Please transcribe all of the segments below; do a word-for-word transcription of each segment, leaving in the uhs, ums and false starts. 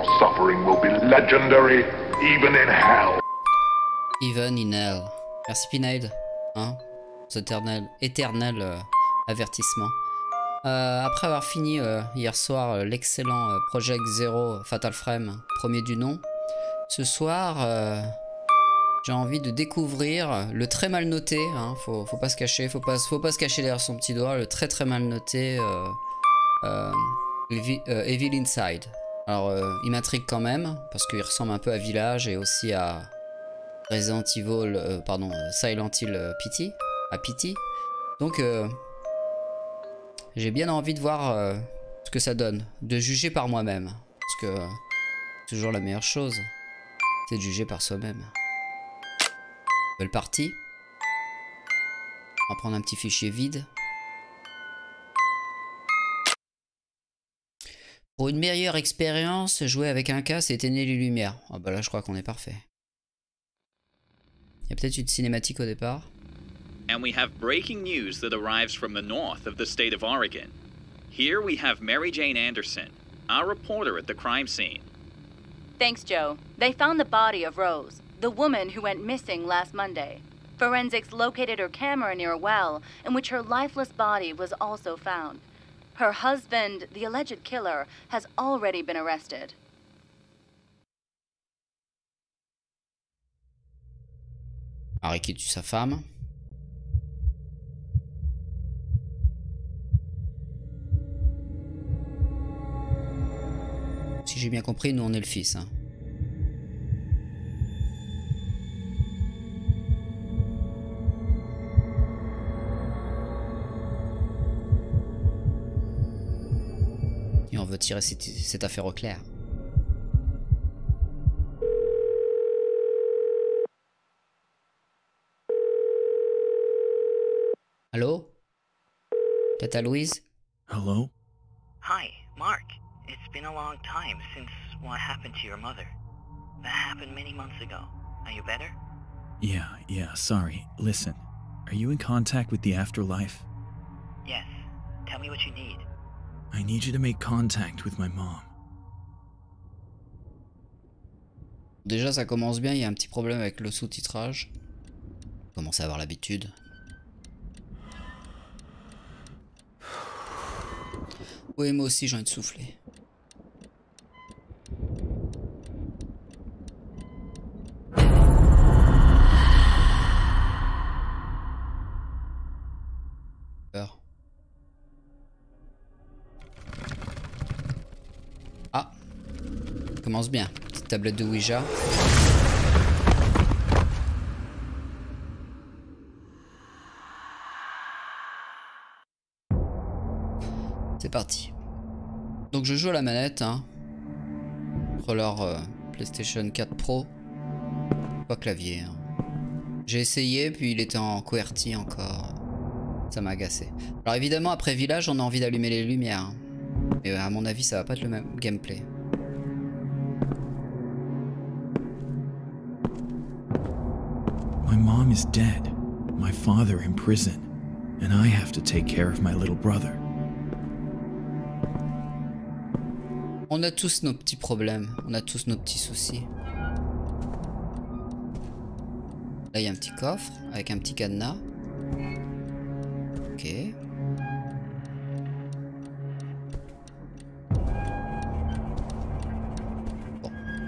Your suffering will be legendary, even in hell. Even in hell. Merci Pinaid. Hein, éternel, éternel euh, avertissement. Euh, après avoir fini euh, hier soir euh, l'excellent euh, Project Zero Fatal Frame, premier du nom, ce soir euh, j'ai envie de découvrir le très mal noté, hein, faut, faut pas se cacher, faut pas, faut pas se cacher derrière son petit doigt, le très très mal noté euh, euh, Evil, euh, Evil Inside. Alors euh, il m'intrigue quand même, parce qu'il ressemble un peu à Village et aussi à Resident Evil, euh, pardon, Silent Hill euh, Pity, à Pity. Donc euh, j'ai bien envie de voir euh, ce que ça donne, de juger par moi-même. Parce que euh, toujours la meilleure chose, c'est de juger par soi-même. Nouvelle partie. On va prendre un petit fichier vide. Pour une meilleure expérience, jouer avec un casque et éteindre les lumières. Ah bah là je crois qu'on est parfait. Il y a peut-être une cinématique au départ. And we have breaking news that arrives from the north of the state of Oregon. Here we have Mary Jane Anderson, our reporter at the crime scene. Thanks, Joe. They found the body of Rose, the woman who went missing last Monday. Forensics located her camera near a well, in which her lifeless body was also found. Her husband, the alleged killer, has already been arrested. Harry qui tue sa femme. Si j'ai bien compris, nous on est le fils. Hein. Et on veut tirer cette, cette affaire au clair. Allô? Tata Louise? Hello? Hi, Mark. It's been a long time since what happened to your mother. That happened many months ago. Are you better? Yeah, yeah, sorry. Listen, are you in contact with the afterlife? Yes. Tell me what you need. I need you to make contact with my mom. Déjà ça commence bien, il y a un petit problème avec le sous-titrage. Je commence à avoir l'habitude. Oui, moi aussi j'ai envie de souffler. Peur. Ah, commence bien. Petite tablette de Ouija. C'est parti. Donc je joue à la manette, hein. Contrôleur euh, PlayStation quatre Pro. Pas clavier. Hein. J'ai essayé, puis il était en QWERTY encore. Ça m'a agacé. Alors évidemment, après Village, on a envie d'allumer les lumières. Mais à mon avis, ça va pas être le même gameplay. My mom is dead. My father in prison. And I have to take care of my little brother. On a tous nos petits problèmes, on a tous nos petits soucis. Là, il y a un petit coffre avec un petit cadenas. Ok. Bon.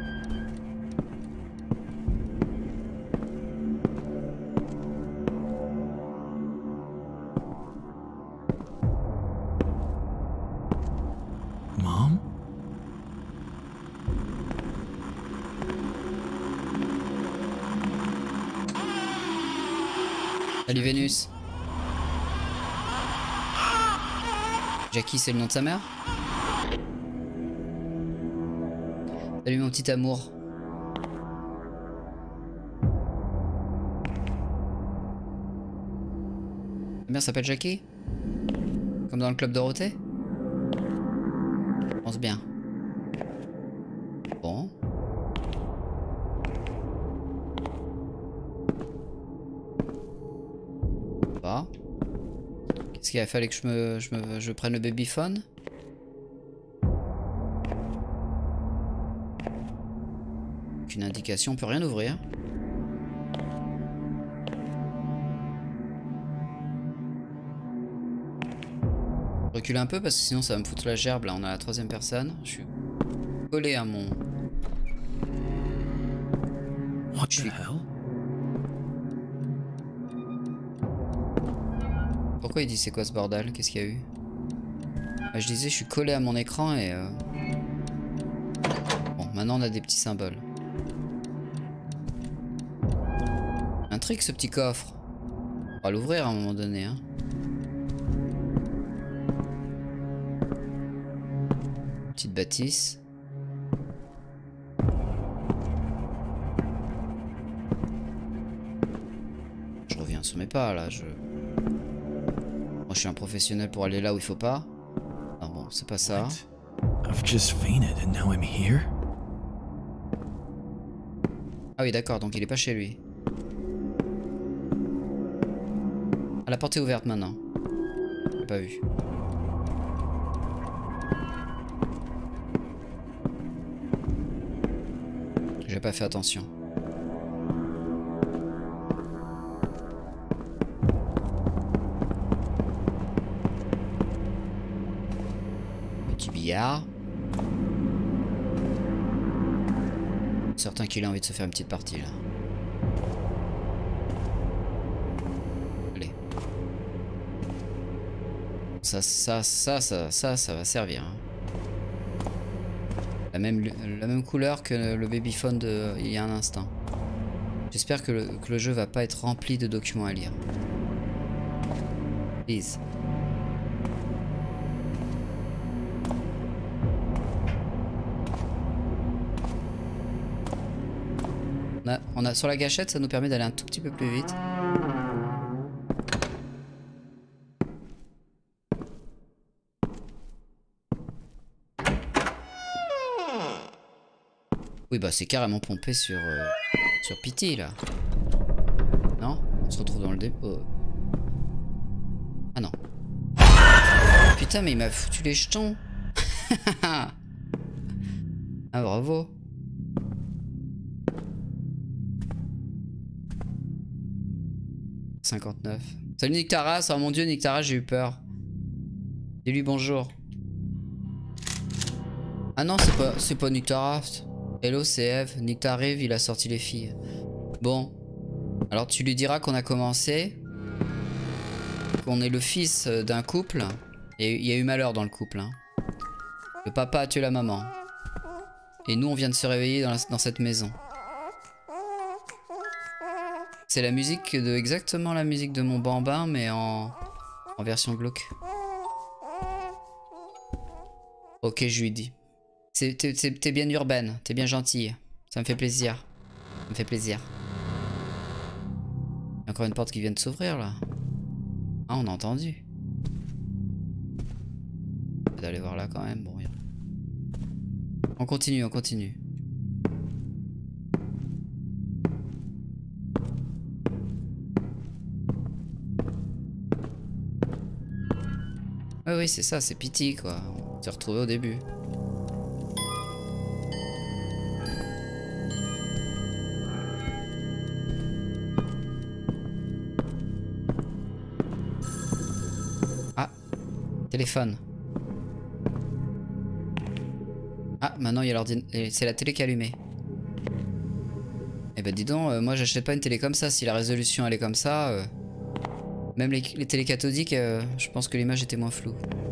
Mom? Salut Vénus. Jackie, c'est le nom de sa mère? Salut mon petit amour. Ta mère s'appelle Jackie? Comme dans le club Dorothée? Je pense bien. Bon. Pas. Qu'est-ce qu'il a fallu que je me, je me je prenne le babyphone? aucune indication, on peut rien ouvrir. Je recule un peu parce que sinon ça va me foutre la gerbe. Là on a la troisième personne. Je suis collé à mon... What Je the suis... hell? Pourquoi il dit c'est quoi ce bordel? Qu'est-ce qu'il y a eu? Bah, je disais je suis collé à mon écran et... Euh... Bon, maintenant on a des petits symboles. Un trick ce petit coffre. On va l'ouvrir à un moment donné. Hein. Petite bâtisse. Je reviens sur mes pas là. Je... Moi je suis un professionnel pour aller là où il faut pas. Non bon, c'est pas ça. What? I've just fainted and now I'm here? Ah oui d'accord, donc il est pas chez lui. Ah, la porte est ouverte maintenant. J'ai pas vu. J'ai pas fait attention. Petit billard. Certain qu'il a envie de se faire une petite partie là. Allez. Ça, ça, ça, ça, ça, ça va servir. Hein. La même, la même couleur que le babyphone de il y a un instant. J'espère que le, que le jeu va pas être rempli de documents à lire. Please. On a, on a, sur la gâchette, ça nous permet d'aller un tout petit peu plus vite. Oui bah c'est carrément pompé sur euh, sur Pity là. Non? On se retrouve dans le dépôt. Ah non. Putain mais il m'a foutu les jetons. Ah bravo. cinquante-neuf. Salut Nictaras, oh mon dieu Nictaras j'ai eu peur. Dis-lui bonjour. Ah non c'est pas c'est pas Nictaras. Hello c'est Eve, Nick t'arrive, il a sorti les filles. Bon. Alors tu lui diras qu'on a commencé. Qu'on est le fils d'un couple. Et il y a eu malheur dans le couple. Hein. Le papa a tué la maman. Et nous on vient de se réveiller dans, la, dans cette maison. C'est la musique de exactement la musique de mon bambin mais en, en version glauque. Ok je lui dis. T'es bien urbaine, t'es bien gentille. Ça me fait plaisir. Ça me fait plaisir. Il y a encore une porte qui vient de s'ouvrir là. Ah, on a entendu. D'aller voir là quand même. Bon, rien. On continue, on continue. Oui, oui, c'est ça, c'est Pity quoi. On s'est retrouvé au début. Téléphone. Ah, maintenant il y a l'ordinateur. C'est la télé qui est allumée. Eh ben dis donc, euh, moi j'achète pas une télé comme ça. Si la résolution elle est comme ça, euh... même les, les télés cathodiques, euh, je pense que l'image était moins floue.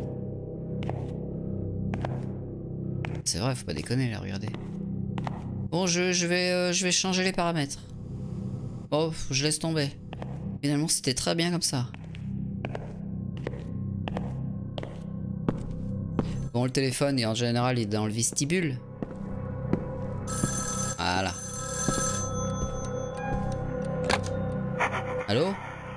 C'est vrai, faut pas déconner là, regardez. Bon, je, je, vais, euh, je vais changer les paramètres. Oh, je laisse tomber. Finalement, c'était très bien comme ça. Bon, le téléphone, et en général, il est dans le vestibule. Voilà. Allô?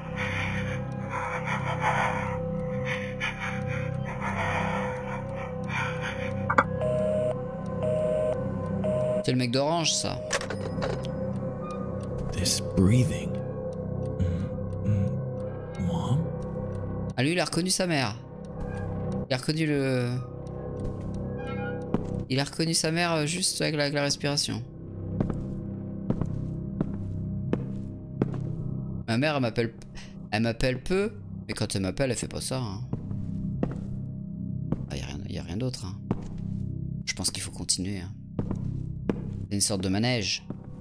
C'est le mec d'Orange, ça. This breathing. Mm, mm. Mom? Ah, lui, il a reconnu sa mère. Il a reconnu le... Il a reconnu sa mère juste avec la, avec la respiration. Ma mère, elle m'appelle... Elle m'appelle peu, mais quand elle m'appelle, elle fait pas ça. Hein. Ah, y a rien, y a rien d'autre. Hein. Je pense qu'il faut continuer. Hein. C'est une sorte de manège.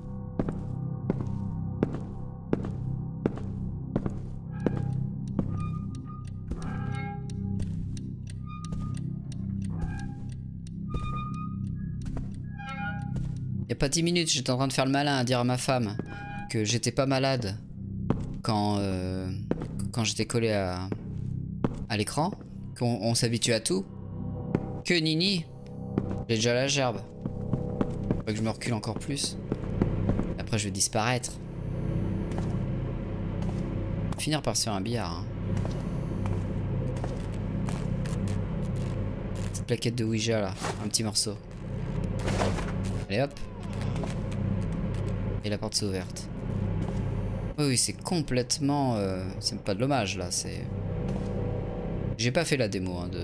Il y a pas dix minutes, j'étais en train de faire le malin à dire à ma femme que j'étais pas malade quand, euh, quand j'étais collé à, à l'écran, qu'on on s'habitue à tout. Que nini, j'ai déjà la gerbe. Faut que je me recule encore plus. Après je vais disparaître. Finir par sur un billard. Hein. Petite plaquette de Ouija là, un petit morceau. Allez hop. Et la porte s'est ouverte. Oui, oui, c'est complètement... Euh, c'est pas de l'hommage, là, c'est... J'ai pas fait la démo, hein, de...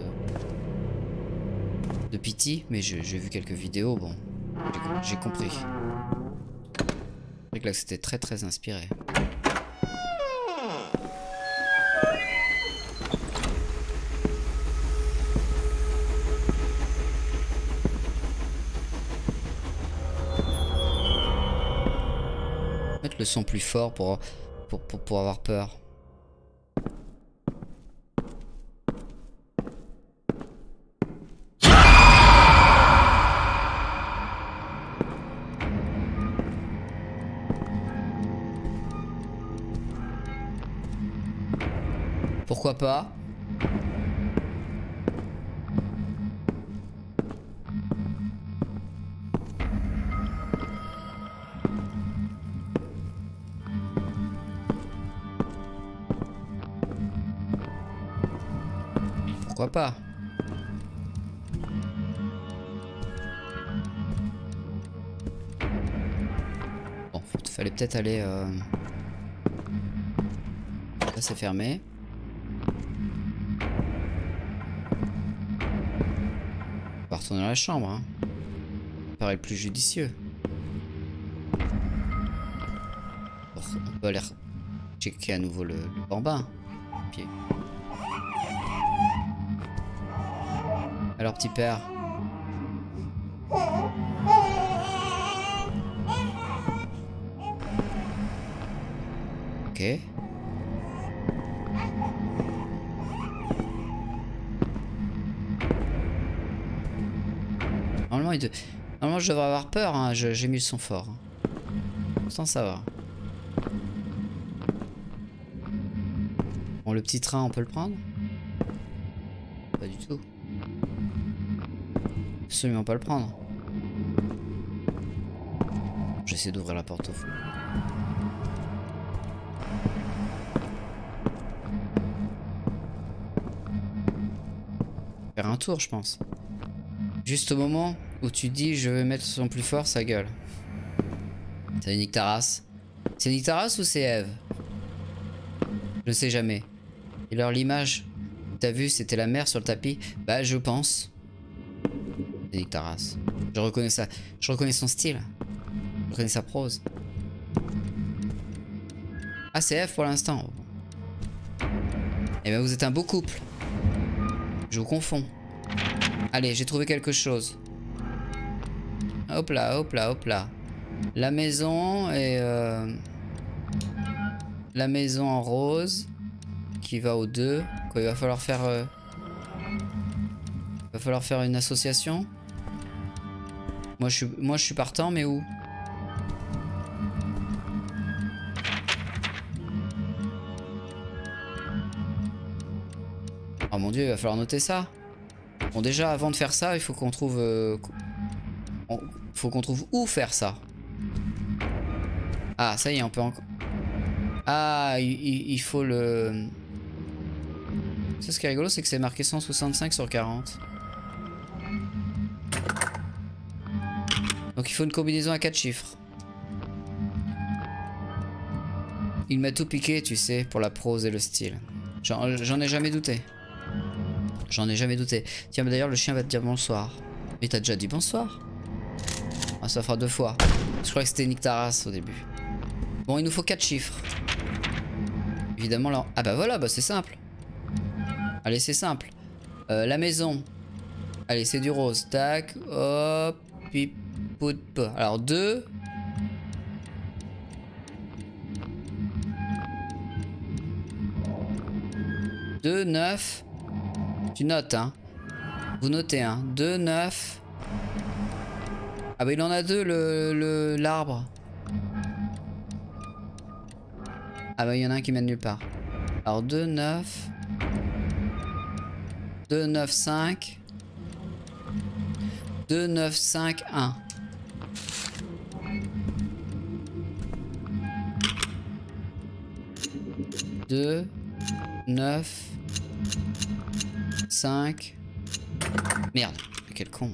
De Pity, mais j'ai vu quelques vidéos, bon... J'ai compris. C'est vrai que là, c'était très, très inspiré. Mettre le son plus fort pour, pour, pour, pour avoir peur. Pourquoi pas? Pourquoi pas? Bon, il fallait peut-être aller... Euh... Là, c'est fermé. On va retourner dans la chambre. Hein. Ça paraît le plus judicieux. Bon, on peut aller checker à nouveau le, le bambin. Pied. Alors petit père. Ok. Normalement, il de... Normalement je devrais avoir peur, hein. J'ai mis le son fort. Sans savoir. Bon, le petit train, on peut le prendre? Pas du tout. Absolument pas le prendre. J'essaie d'ouvrir la porte au fond. Faire un tour, je pense. Juste au moment où tu dis je vais mettre son plus fort, sa gueule. C'est Nick Taras. C'est Nick Taras ou c'est Eve? Je ne sais jamais. Et alors l'image, t'as vu, c'était la mère sur le tapis? Bah je pense. C'est Nick Taras. Je reconnais ça. Je reconnais son style. Je reconnais sa prose. Ah c'est Eve pour l'instant. Eh ben vous êtes un beau couple. Je vous confonds. Allez, j'ai trouvé quelque chose. Hop là, hop là, hop là. La maison et... Euh... La maison en rose. Qui va aux deux. Quoi, il va falloir faire... Euh... Il va falloir faire une association. Moi je suis, moi, je suis partant, mais où? Oh mon dieu, il va falloir noter ça. Bon déjà avant de faire ça, il faut qu'on trouve... Euh, on, faut qu'on trouve où faire ça. Ah ça y est, on peut encore... Ah il, il, il faut le... Ça ce qui est rigolo c'est que c'est marqué cent soixante-cinq sur quarante. Donc il faut une combinaison à quatre chiffres. Il m'a tout piqué tu sais pour la prose et le style. J'en ai jamais douté. J'en ai jamais douté. Tiens, d'ailleurs, le chien va te dire bonsoir. Mais t'as déjà dit bonsoir? Ah, ça fera deux fois. Je crois que c'était Nick Taras au début. Bon, il nous faut quatre chiffres. Évidemment, là... Ah bah voilà, bah c'est simple. Allez, c'est simple. Euh, la maison. Allez, c'est du rose. Tac, hop, puis, pout, pout. Alors, deux. deux, neuf. Tu notes, hein. Vous notez, hein. deux, neuf. Ah bah il en a deux, le, le, l'arbre. Ah bah il y en a un qui mène nulle part. Alors deux, neuf. deux, neuf, cinq. deux, neuf, cinq, un. deux, neuf, cinq. Merde, quel con.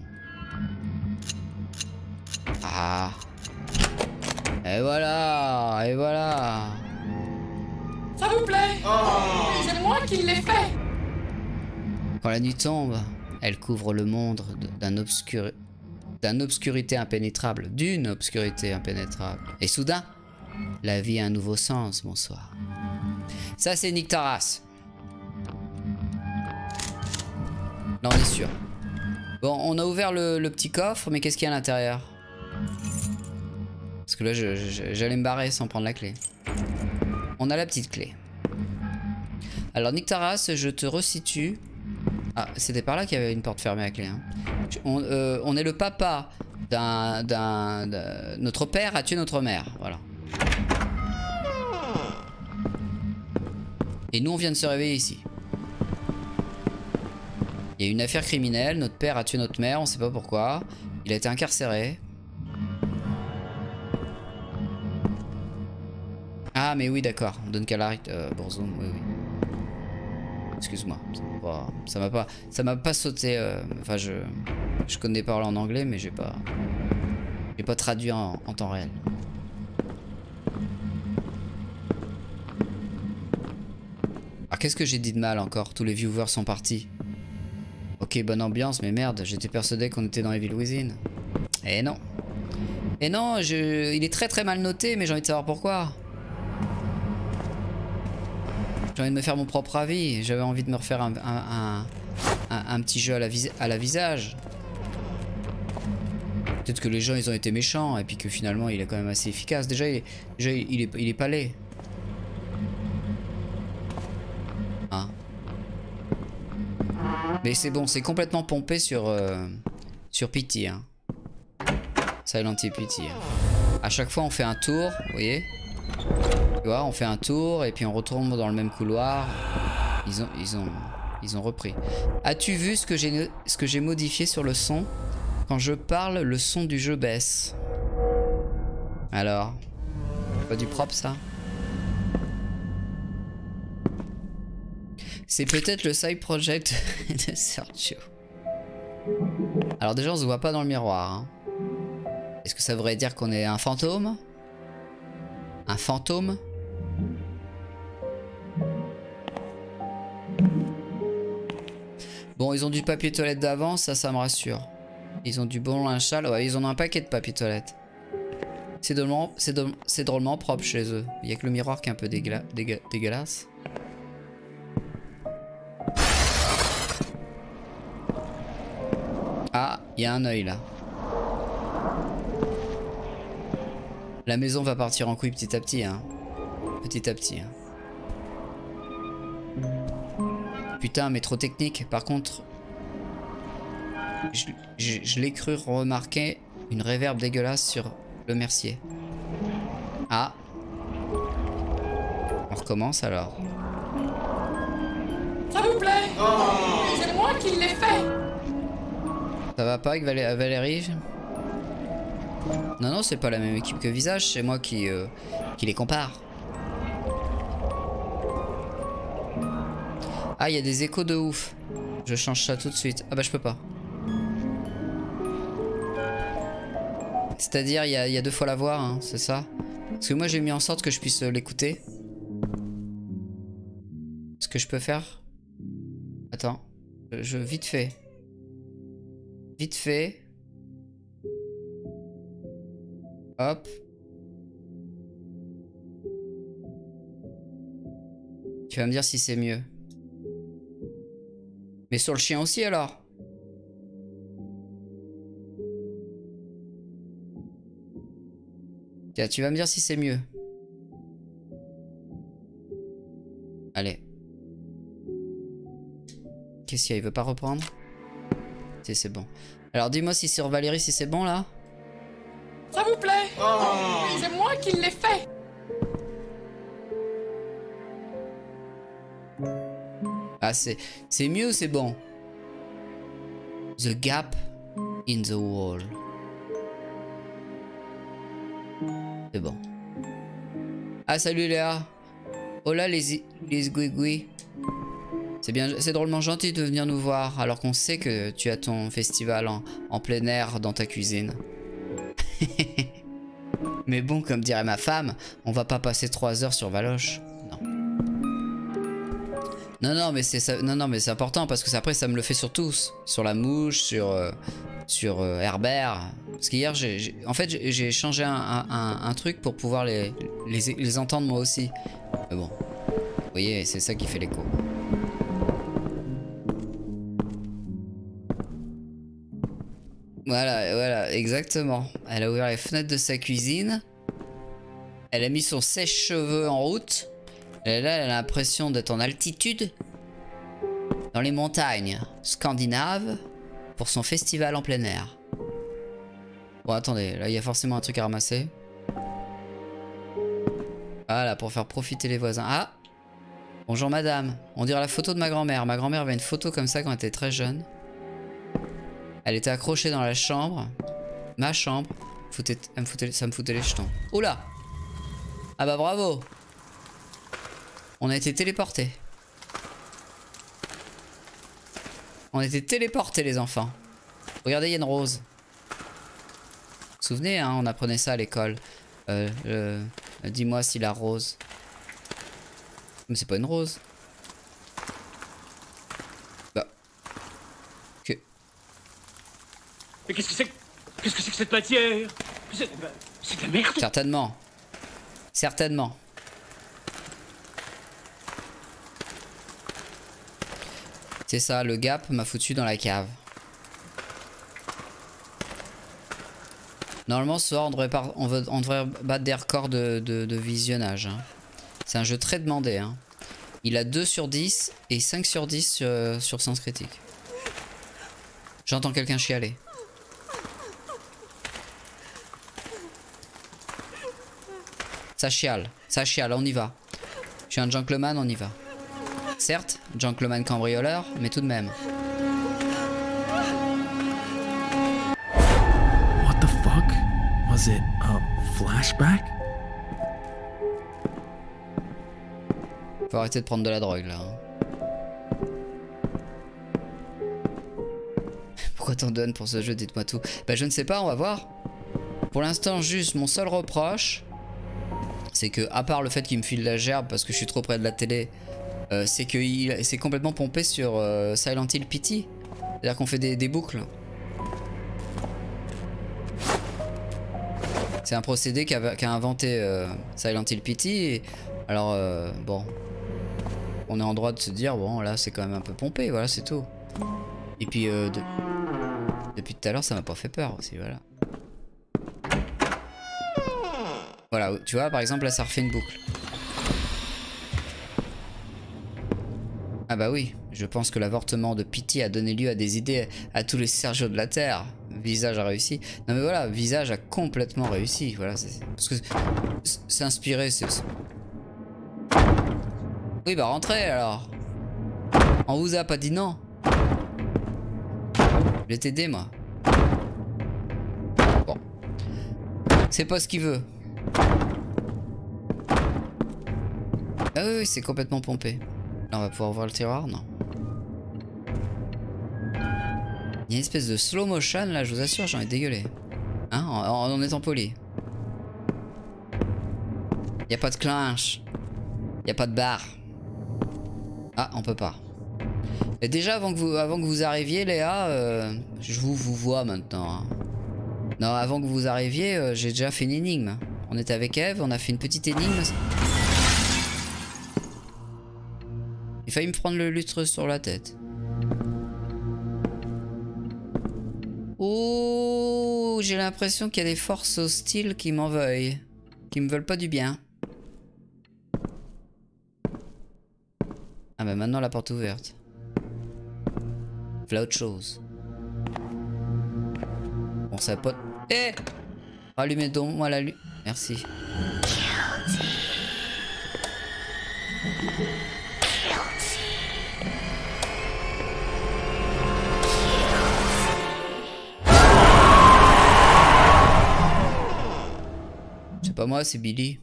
Ah. Et voilà, et voilà. Ça vous plaît? C'est moi qui l'ai fait. Quand la nuit tombe, elle couvre le monde d'un obscur... d'un obscurité impénétrable, d'une obscurité impénétrable. Et soudain, la vie a un nouveau sens, bonsoir. Ça, c'est Nick Taras. Là, on est sûr. Bon, on a ouvert le, le petit coffre, mais qu'est-ce qu'il y a à l'intérieur? Parce que là, j'allais me barrer sans prendre la clé. On a la petite clé. Alors, Nick Taras, je te resitue. Ah, c'était par là qu'il y avait une porte fermée à clé. Hein. On, euh, on est le papa d'un... Notre père a tué notre mère. Voilà. Et nous, on vient de se réveiller ici. Il y a une affaire criminelle. Notre père a tué notre mère. On sait pas pourquoi. Il a été incarcéré. Ah, mais oui, d'accord. Don Calarit, euh, Bourzoum, oui, oui. Excuse-moi. Ça m'a pas, ça m'a pas sauté. Euh, enfin, je, je connais pas en anglais, mais j'ai pas, j'ai pas traduit en, en temps réel. Alors, qu'est-ce que j'ai dit de mal encore? Tous les viewers sont partis. Ok, bonne ambiance, mais merde, j'étais persuadé qu'on était dans Evil Within. Et non. Et non, je... il est très très mal noté, mais j'ai envie de savoir pourquoi. J'ai envie de me faire mon propre avis. J'avais envie de me refaire un, un, un, un, un petit jeu à la, vis à la visage. Peut-être que les gens ils ont été méchants et puis que finalement il est quand même assez efficace. Déjà il est, déjà, il est, il est pas laid. Hein. Mais c'est bon, c'est complètement pompé sur, euh, sur Pity. Hein. Silent Hill Pity. Hein. À chaque fois on fait un tour, vous voyez. Tu vois, on fait un tour et puis on retourne dans le même couloir. Ils ont, ils ont, ils ont repris. As-tu vu ce que j'ai, ce que j'ai modifié sur le son? Quand je parle, le son du jeu baisse. Alors, pas du propre ça? C'est peut-être le side project de Sergio. Alors déjà, on se voit pas dans le miroir. Hein. Est-ce que ça voudrait dire qu'on est un fantôme? Un fantôme? Bon, ils ont du papier toilette d'avance, ça, ça me rassure. Ils ont du bon linge sale, ouais, ils en ont un paquet de papier toilette. C'est drôlement, c'est drôlement propre chez eux. Il y a que le miroir qui est un peu dégueula, dégueu, dégueulasse. Ah, il y a un œil là. La maison va partir en couille petit à petit, hein. Petit à petit. Hein. Putain, mais trop technique. Par contre, je, je, je l'ai cru remarquer une réverb dégueulasse sur le Mercier. Ah. On recommence alors. Ça vous plaît? C'est moi qui l'ai fait. Ça va pas avec Valé Valérie? Non, non, c'est pas la même équipe que Visage, c'est moi qui, euh, qui les compare. Ah, il y a des échos de ouf. Je change ça tout de suite. Ah bah je peux pas. C'est-à-dire, il y, y a deux fois la voix, hein, c'est ça? Parce que moi j'ai mis en sorte que je puisse l'écouter. Ce que je peux faire? Attends. Je, je vite fait. Vite fait. Hop. Tu vas me dire si c'est mieux. Mais sur le chien aussi alors. Tiens, tu vas me dire si c'est mieux. Allez. Qu'est-ce qu'il y a? Il veut pas reprendre? Si, c'est bon. Alors dis-moi si sur Valérie, si c'est bon là. Ça vous plaît? Oh. C'est moi qui l'ai fait. Ah, c'est c'est mieux ou c'est bon? The gap in the wall. C'est bon. Ah, salut Léa. Oh là, les, les gouigouis. C'est bien, c'est drôlement gentil de venir nous voir alors qu'on sait que tu as ton festival en, en plein air dans ta cuisine. Mais bon, comme dirait ma femme, on va pas passer trois heures sur Valoche. Non. Non, non, mais c'est non, non, mais c'est important parce que après ça me le fait sur tous, sur la mouche, sur euh, sur euh, Herbert. Parce qu'hier, j'ai, en fait, j'ai changé un, un, un truc pour pouvoir les, les les entendre moi aussi. Mais bon, vous voyez, c'est ça qui fait l'écho. Voilà, voilà, exactement. Elle a ouvert les fenêtres de sa cuisine. Elle a mis son sèche-cheveux en route. Et là, elle a l'impression d'être en altitude. Dans les montagnes scandinaves. Pour son festival en plein air. Bon, attendez, là, il y a forcément un truc à ramasser. Voilà, pour faire profiter les voisins. Ah! Bonjour madame. On dirait la photo de ma grand-mère. Ma grand-mère avait une photo comme ça quand elle était très jeune. Elle était accrochée dans la chambre. Ma chambre. Foutait, elle me foutait, ça me foutait les jetons. Oula! Ah bah bravo! On a été téléportés. On a été téléportés les enfants. Regardez, il y a une rose. Vous vous souvenez, hein, on apprenait ça à l'école. Euh, euh, Dis-moi si la rose... Mais c'est pas une rose. Bah... Que... Mais qu'est-ce que c'est que... Qu'est-ce que c'est que cette matière? C'est de la merde. Certainement. Certainement. C'est ça, le gap m'a foutu dans la cave. Normalement ce soir on devrait, par... on veut... on devrait battre des records de, de... de visionnage. Hein. C'est un jeu très demandé. Hein. Il a deux sur dix et cinq sur dix sur, sur Sens Critique. J'entends quelqu'un chialer. Ça chiale, ça chiale, on y va. Je suis un gentleman, on y va. Certes, gentleman cambrioleur, mais tout de même. What the fuck? Was it a flashback? Faut arrêter de prendre de la drogue là. Pourquoi t'en donnes pour ce jeu? Dites-moi tout. Bah je ne sais pas, on va voir. Pour l'instant, juste mon seul reproche, c'est que, à part le fait qu'il me file la gerbe parce que je suis trop près de la télé, euh, c'est que c'est complètement pompé sur euh, Silent Hill Pity. C'est-à-dire qu'on fait des, des boucles. C'est un procédé qu'a qu'a inventé euh, Silent Hill Pity. Et, alors, euh, bon, on est en droit de se dire, bon, là, c'est quand même un peu pompé, voilà, c'est tout. Et puis, euh, de... depuis tout à l'heure, ça m'a pas fait peur aussi, voilà. Voilà, tu vois, par exemple, là, ça refait une boucle. Ah bah oui, je pense que l'avortement de Pity a donné lieu à des idées à tous les Sergio de la Terre. Visage a réussi. Non mais voilà, Visage a complètement réussi. Voilà, c'est parce que c'est inspiré. C'est... Oui bah rentrez alors. On vous a pas dit non. Je vais t'aider moi. Bon. C'est pas ce qu'il veut. Ah oui, oui c'est complètement pompé. Là on va pouvoir ouvrir le tiroir, non. Il y a une espèce de slow motion là, je vous assure, j'ai envie de dégueuler. Hein, en, en étant poli. Il n'y a pas de clinch. Il n'y a pas de barre. Ah, on peut pas. Et déjà avant que vous, avant que vous arriviez Léa, euh, je vous, vous vois maintenant. Hein. Non, avant que vous arriviez, euh, j'ai déjà fait une énigme. On était avec Eve, on a fait une petite énigme. failli me prendre le lustre sur la tête. Oh, j'ai l'impression qu'il y a des forces hostiles qui m'en veuillent. Qui me veulent pas du bien. Ah bah maintenant la porte est ouverte. Voilà autre chose. Bon ça pote. Eh, rallumez donc moi la lumière. Merci. C'est pas moi, c'est Billy.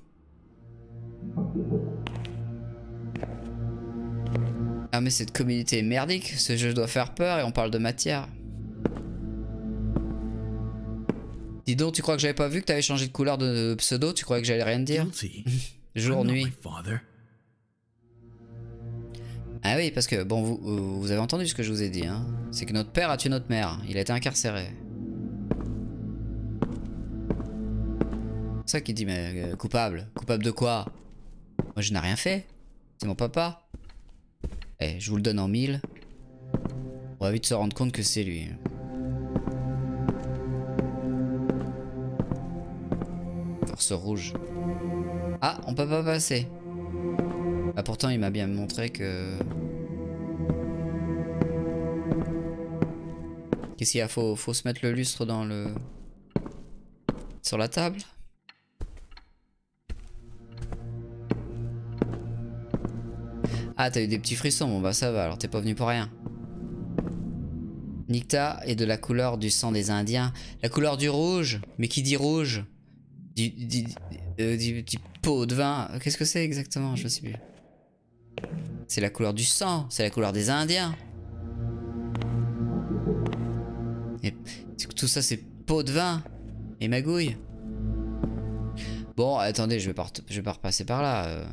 Ah mais cette communauté est merdique, ce jeu doit faire peur et on parle de matière. Dis donc, tu crois que j'avais pas vu que t'avais changé de couleur de pseudo? Tu croyais que j'allais rien te dire? Jour, nuit. Ah oui, parce que, bon, vous, vous avez entendu ce que je vous ai dit, hein. C'est que notre père a tué notre mère. Il a été incarcéré. C'est ça qu'il dit, mais euh, coupable. Coupable de quoi? Moi, je n'ai rien fait. C'est mon papa. Eh, je vous le donne en mille. On va vite se rendre compte que c'est lui. Force rouge. Ah, on peut pas passer. Bah pourtant, il m'a bien montré que... Qu'est-ce qu'il y a? Faut, faut se mettre le lustre dans le... Sur la table. Ah, t'as eu des petits frissons, bon bah ça va, alors t'es pas venu pour rien. Nicta est de la couleur du sang des Indiens. La couleur du rouge? Mais qui dit rouge? Du, du, euh, du, du pot de vin. Qu'est-ce que c'est exactement? Je ne sais plus. C'est la couleur du sang, c'est la couleur des Indiens. Et tout ça c'est pot de vin et magouille. Bon, attendez, je vais pas, je vais pas repasser par là. Euh...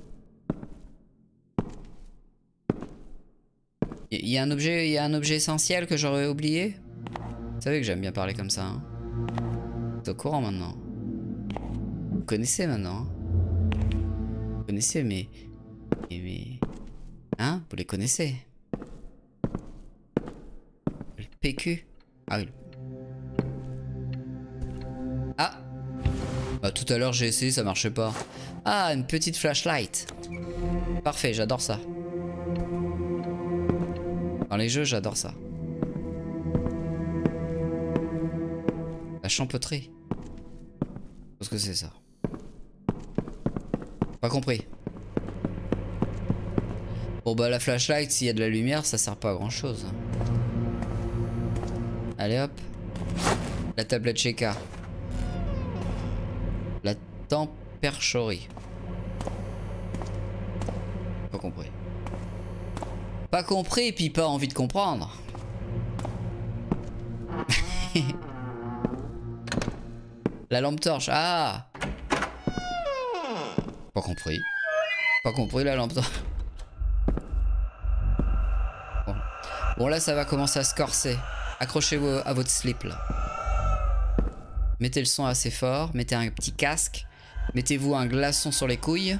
Il y a un objet, il y a un objet essentiel que j'aurais oublié. Vous savez que j'aime bien parler comme ça. Hein. T'es au courant maintenant. Vous connaissez maintenant. Hein. Vous connaissez, mais, mais, mais, hein, vous les connaissez. Le P Q. Ah oui. Ah. Bah, tout à l'heure j'ai essayé, ça marchait pas. Ah, une petite flashlight. Parfait, j'adore ça. Dans les jeux, j'adore ça. La champoterie. Qu'est-ce que c'est ça? Pas compris. Bon bah la flashlight, s'il y a de la lumière, ça sert pas à grand chose. Allez hop. La tablette Sheka. La temperchorie. Pas compris. Pas compris et puis pas envie de comprendre. La lampe torche. Ah. Pas compris. Pas compris la lampe torche. Bon. Bon là ça va commencer à se corser. Accrochez-vous à votre slip là. Mettez le son assez fort. Mettez un petit casque. Mettez-vous un glaçon sur les couilles.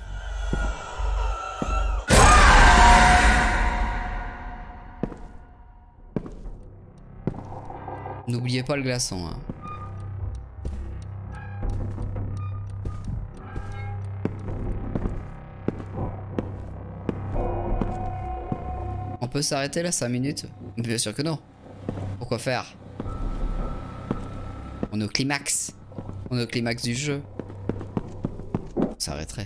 N'oubliez pas le glaçon. Hein. On peut s'arrêter là cinq minutes? Bien sûr que non. Pourquoi faire? On est au climax. On est au climax du jeu. On s'arrêterait.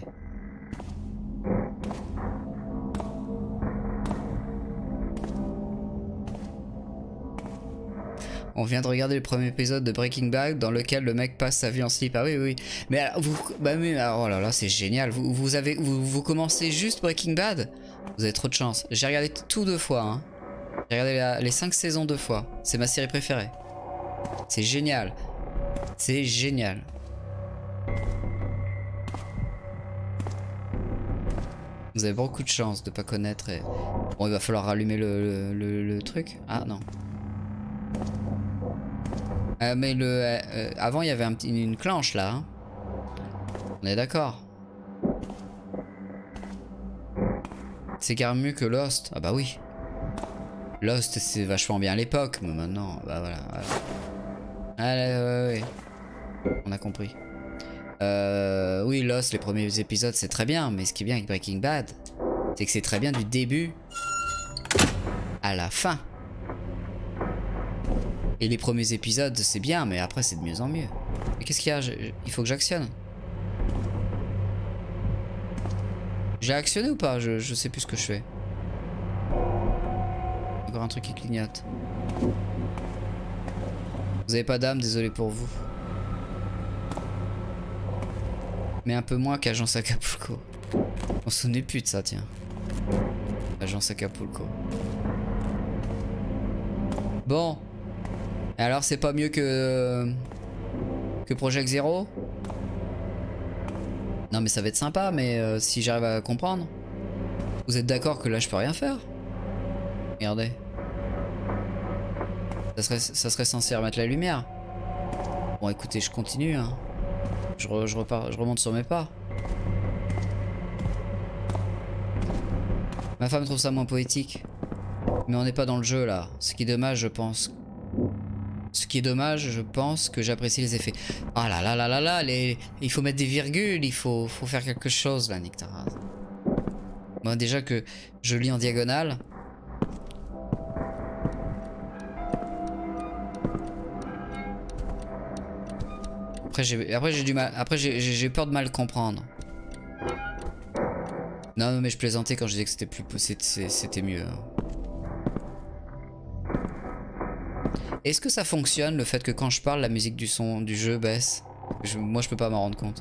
On vient de regarder le premier épisode de Breaking Bad dans lequel le mec passe sa vie en slip. Ah oui, oui. Mais alors, vous, bah mais alors, oh là là, c'est génial. Vous, vous avez, vous, vous commencez juste Breaking Bad. Vous avez trop de chance. J'ai regardé tout deux fois. Hein. J'ai regardé la, les cinq saisons deux fois. C'est ma série préférée. C'est génial. C'est génial. Vous avez beaucoup de chance de pas connaître. Et... Bon, il va falloir rallumer le, le, le, le truc. Ah non. Euh, mais le euh, euh, avant il y avait un petit, une clenche là. Hein. On est d'accord. C'est carrément mieux que Lost. Ah bah oui. Lost c'est vachement bien à l'époque, mais maintenant, bah voilà. voilà. Allez, ouais, ouais. On a compris. Euh, oui, Lost, les premiers épisodes, c'est très bien, mais ce qui est bien avec Breaking Bad, c'est que c'est très bien du début à la fin. Et les premiers épisodes, c'est bien, mais après, c'est de mieux en mieux. Mais qu'est-ce qu'il y a? Il faut que j'actionne. J'ai actionné ou pas? je, je sais plus ce que je fais. Encore un truc qui clignote. Vous avez pas d'âme, désolé pour vous. Mais un peu moins qu'Agence Acapulco. On se souvenait plus de ça, tiens. Agence Acapulco. Bon. Et alors, c'est pas mieux que... que Project Zero? Non, mais ça va être sympa, mais euh, si j'arrive à comprendre. Vous êtes d'accord que là, je peux rien faire? Regardez. Ça serait, ça serait censé remettre la lumière. Bon, écoutez, je continue, hein. Je, re, je, repars, je remonte sur mes pas. Ma femme trouve ça moins poétique. Mais on n'est pas dans le jeu là. Ce qui est dommage, je pense. Ce qui est dommage, je pense que j'apprécie les effets. Ah là là là là là, les... il faut mettre des virgules, il faut, faut faire quelque chose là, Nick Taraz. Bon, déjà que je lis en diagonale. Après j'ai après j'ai du mal. Après j'ai peur de mal comprendre. Non mais je plaisantais quand je disais que c'était plus c'était mieux. Est-ce que ça fonctionne le fait que quand je parle la musique du son du jeu baisse? je, Moi je peux pas m'en rendre compte.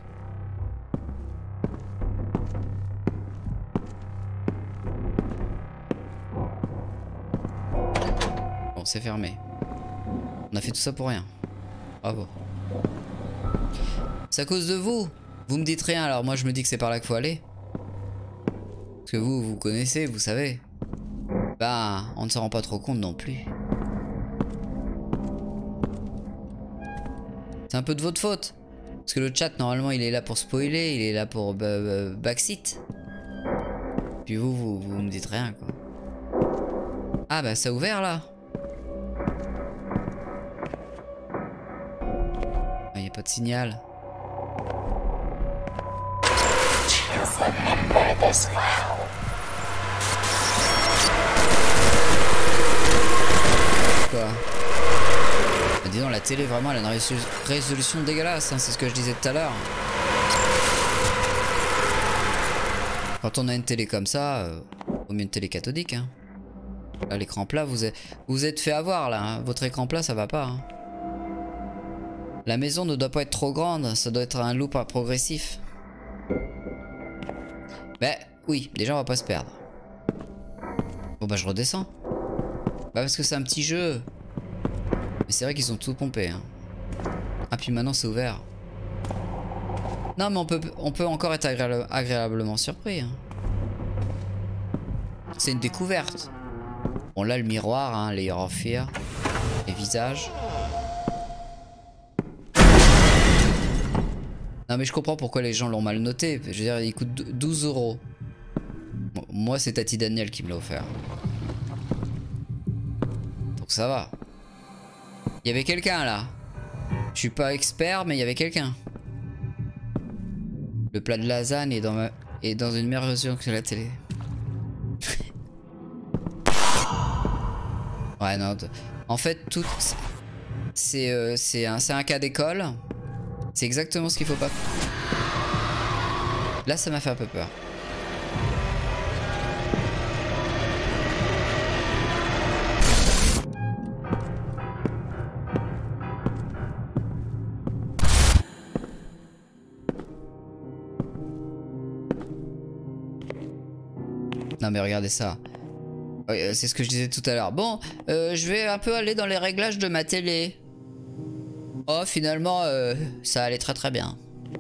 Bon c'est fermé. On a fait tout ça pour rien. Bravo. C'est à cause de vous. Vous me dites rien, alors moi je me dis que c'est par là qu'il faut aller. Parce que vous, vous connaissez, vous savez. Bah, on ne s'en rend pas trop compte non plus. C'est un peu de votre faute. Parce que le chat, normalement, il est là pour spoiler, il est là pour euh, backseat. Puis vous, vous, vous me dites rien, quoi. Ah bah, ça a ouvert, là. Il n'y a pas de signal. Quoi? Bah, dis donc, la télé vraiment elle a une résolu résolution dégueulasse, hein, c'est ce que je disais tout à l'heure. Quand on a une télé comme ça, euh, vaut mieux une télé cathodique. Hein. Là, l'écran plat, vous êtes, vous êtes fait avoir là. Hein. Votre écran plat, ça va pas. Hein. La maison ne doit pas être trop grande, ça doit être un loop progressif. Bah oui, déjà on va pas se perdre. Bon bah je redescends. Bah parce que c'est un petit jeu. Mais c'est vrai qu'ils ont tout pompé. Hein. Ah puis maintenant c'est ouvert. Non mais on peut, on peut encore être agréable, agréablement surpris. Hein. C'est une découverte. Bon là le miroir, hein, Layer of Fear. Les visages. Non mais je comprends pourquoi les gens l'ont mal noté. Je veux dire, il coûte douze euros. Bon, moi c'est Tati Daniel qui me l'a offert. Donc ça va. Il y avait quelqu'un là. Je suis pas expert mais il y avait quelqu'un. Le plat de lasagne est dans, ma... est dans une meilleure version que la télé. Ouais non. En fait tout... C'est euh, un, un cas d'école. C'est exactement ce qu'il faut pas. Là, ça m'a fait un peu peur. Non mais regardez ça. C'est ce que je disais tout à l'heure. Bon, euh, je vais un peu aller dans les réglages de ma télé. Oh, finalement, euh, ça allait très très bien.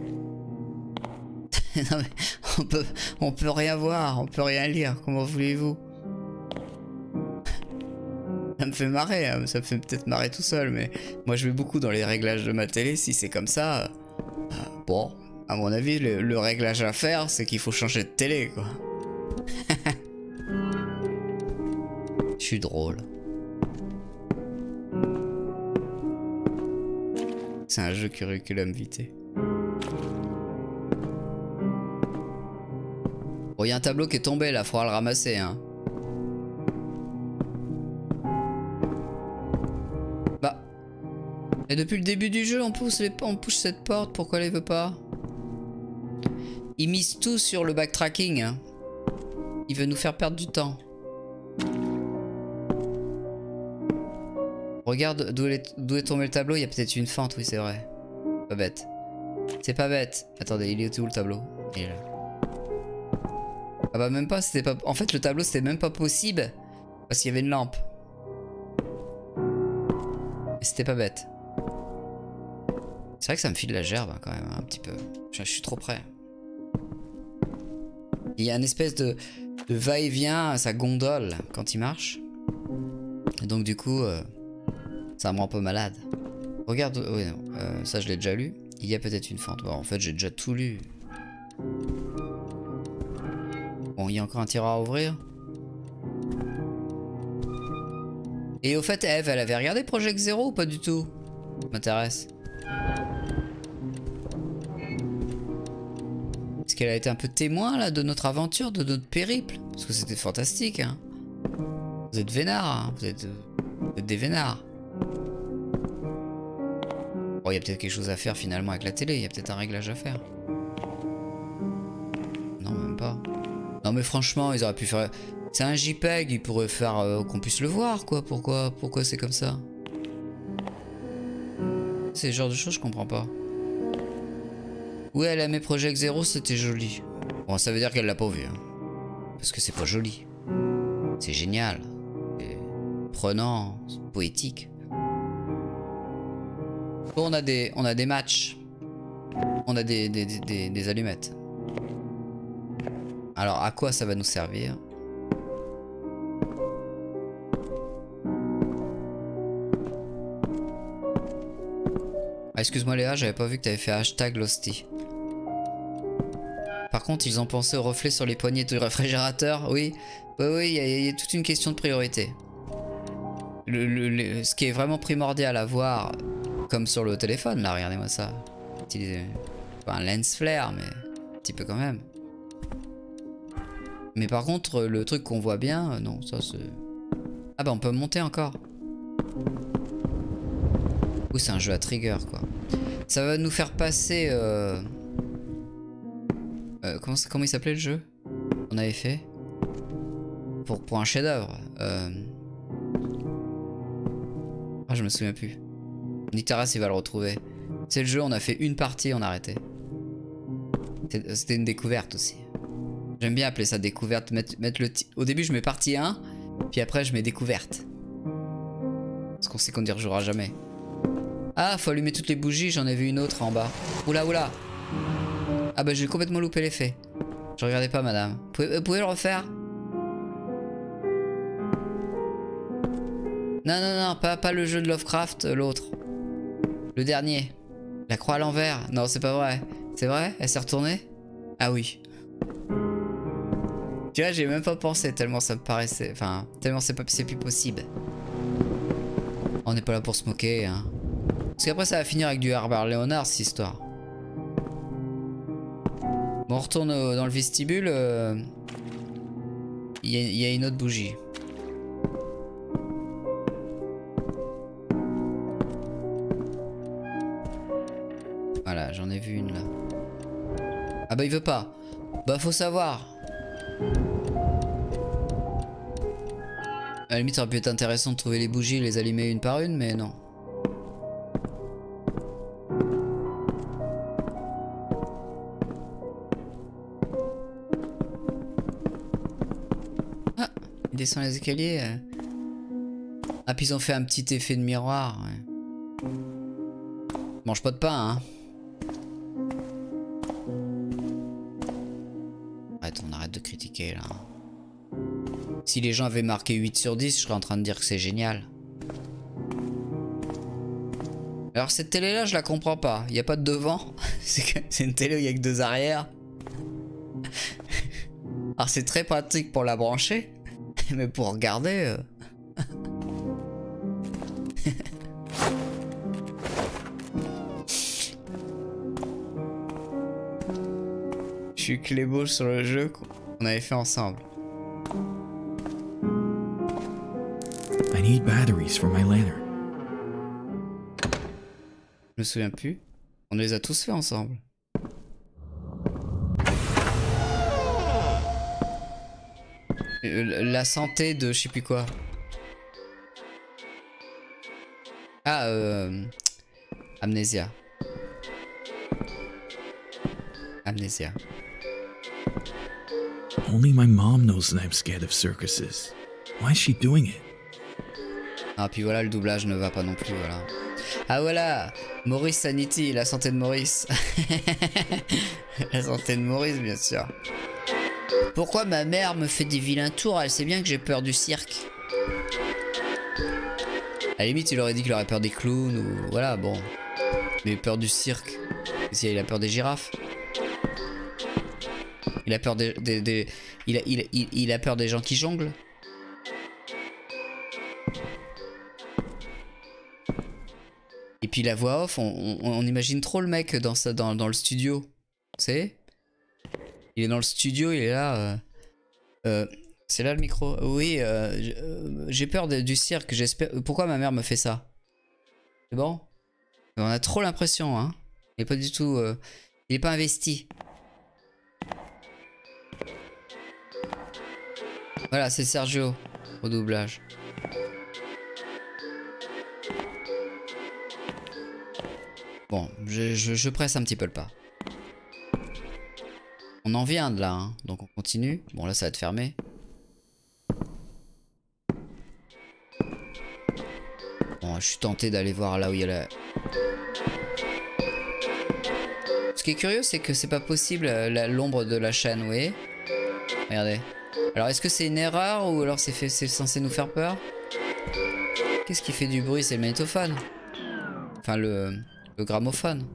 Non mais, on peut, on peut rien voir, on peut rien lire, comment voulez-vous? Ça me fait marrer, hein. Ça me fait peut-être marrer tout seul, mais moi je vais beaucoup dans les réglages de ma télé, si c'est comme ça... Euh, bon, à mon avis, le, le réglage à faire, c'est qu'il faut changer de télé, quoi. Je suis drôle. C'est un jeu curriculum vitae. Bon, il y a un tableau qui est tombé là, faudra le ramasser, hein. Bah. Et depuis le début du jeu, on pousse, les... on pousse cette porte, pourquoi elle veut pas? Il mise tout sur le backtracking, hein. Il veut nous faire perdre du temps. Regarde d'où est, d'où est tombé le tableau, il y a peut-être une fente, oui c'est vrai. Pas bête. C'est pas bête. Attendez, il est où le tableau? Il est là. Ah bah même pas, c'était pas... En fait le tableau c'était même pas possible. Parce qu'il y avait une lampe. Et c'était pas bête. C'est vrai que ça me file la gerbe hein, quand même, hein, un petit peu. Je, je suis trop près. Il y a une espèce de, de va-et-vient, ça gondole quand il marche. Et donc du coup... Euh... Ça me rend pas malade. Regarde, oui, non, euh, ça je l'ai déjà lu. Il y a peut-être une fente. Bon, en fait, j'ai déjà tout lu. Bon, il y a encore un tiroir à ouvrir. Et au fait, Eve, elle avait regardé Project Zero ou pas du tout? Ça m'intéresse. Est-ce qu'elle a été un peu témoin là de notre aventure, de notre périple? Parce que c'était fantastique, hein. Vous êtes vénards, hein. Vous êtes, vous êtes des vénards. Bon, il y a peut-être quelque chose à faire finalement avec la télé, il y a peut-être un réglage à faire. Non, même pas. Non mais franchement, ils auraient pu faire... C'est un JPEG, ils pourraient faire euh, qu'on puisse le voir, quoi. Pourquoi Pourquoi c'est comme ça? C'est le genre de choses, je comprends pas. Ouais, elle aimait Project Zero, c'était joli. Bon, ça veut dire qu'elle l'a pas vu. Hein. Parce que c'est pas joli. C'est génial. C'est prenant, c'est poétique. Bon, on a des, on a des matchs. On a des, des, des, des allumettes. Alors, à quoi ça va nous servir? Ah, excuse-moi Léa, j'avais pas vu que t'avais fait hashtag Losty. Par contre, ils ont pensé au reflet sur les poignées du réfrigérateur. Oui, oui, oui, il y, y a toute une question de priorité. Le, le, le, ce qui est vraiment primordial à voir... Comme sur le téléphone, là, regardez-moi ça. Utiliser pas un lens flare, mais un petit peu quand même. Mais par contre, le truc qu'on voit bien, euh, non, ça c'est... Ah bah on peut monter encore. Ouh, c'est un jeu à trigger, quoi. Ça va nous faire passer... Euh... Euh, comment, comment il s'appelait le jeu qu'on avait fait pour, pour un chef-d'œuvre. Euh... Ah, je me souviens plus. Nitaras il va le retrouver. C'est le jeu, on a fait une partie, on a arrêté. C'était une découverte aussi. J'aime bien appeler ça découverte. Mettre, mettre le Au début je mets partie un, puis après je mets découverte. Parce qu'on sait qu'on n'y rejouera jamais. Ah, faut allumer toutes les bougies, j'en ai vu une autre en bas. Oula oula. Ah bah j'ai complètement loupé l'effet. Je regardais pas madame. Vous pouvez, vous pouvez le refaire? Non non non, pas, pas le jeu de Lovecraft, l'autre. Le dernier. La croix à l'envers. Non, c'est pas vrai. C'est vrai? Elle s'est retournée? Ah oui. Tu vois, j'ai même pas pensé tellement ça me paraissait... Enfin, tellement c'est plus possible. On n'est pas là pour se moquer, hein. Parce qu'après, ça va finir avec du Herbert Léonard, cette histoire. Bon, on retourne au, dans le vestibule. Il euh, y, y a une autre bougie. Voilà, j'en ai vu une là. Ah bah il veut pas. Bah faut savoir. À la limite ça aurait pu être intéressant de trouver les bougies et les allumer une par une, mais non. Ah, il descend les escaliers. Ah puis ils ont fait un petit effet de miroir. Ouais. Mange pas de pain, hein. Arrête, on arrête de critiquer là. Si les gens avaient marqué huit sur dix, je serais en train de dire que c'est génial. Alors cette télé là, je la comprends pas. Il n'y a pas de devant. C'est une télé où il y a que deux arrières. Alors c'est très pratique pour la brancher. Mais pour regarder... Euh... suis clébo sur le jeu qu'on avait fait ensemble. I need batteries for my lantern. Je me souviens plus. On les a tous fait ensemble. La santé de je sais plus quoi. Ah, euh... Amnésia. Amnésia. Only my mom knows that I'm scared of circuses. Why is she doing it? Ah, puis voilà, le doublage ne va pas non plus, voilà. Ah voilà, Maurice Sanity, la santé de Maurice. La santé de Maurice, bien sûr. Pourquoi ma mère me fait des vilains tours? Elle sait bien que j'ai peur du cirque. À la limite, il aurait dit qu'il aurait peur des clowns ou... Voilà, bon. Mais peur du cirque. Si il a peur des girafes. Il a peur des... des, des... Il, a, il, il, il a peur des gens qui jonglent. Et puis la voix off, on, on, on imagine trop le mec dans, sa, dans, dans le studio. Tu sais? Il est dans le studio, il est là... Euh, euh, c'est là le micro? Oui, euh, j'ai peur de, du cirque, j'espère... Pourquoi ma mère me fait ça? C'est bon? On a trop l'impression, hein. Il est pas du tout... Euh, il est pas investi. Voilà, c'est Sergio au doublage. Bon, je, je, je presse un petit peu le pas. On en vient de là, hein. Donc on continue. Bon, là ça va être fermé. Bon, je suis tenté d'aller voir là où il y a la... Ce qui est curieux, c'est que c'est pas possible l'ombre de la chaîne, vous voyez? Regardez. Alors, est-ce que c'est une erreur ou alors c'est censé nous faire peur? Qu'est-ce qui fait du bruit? C'est le magnétophone. Enfin, le, le gramophone.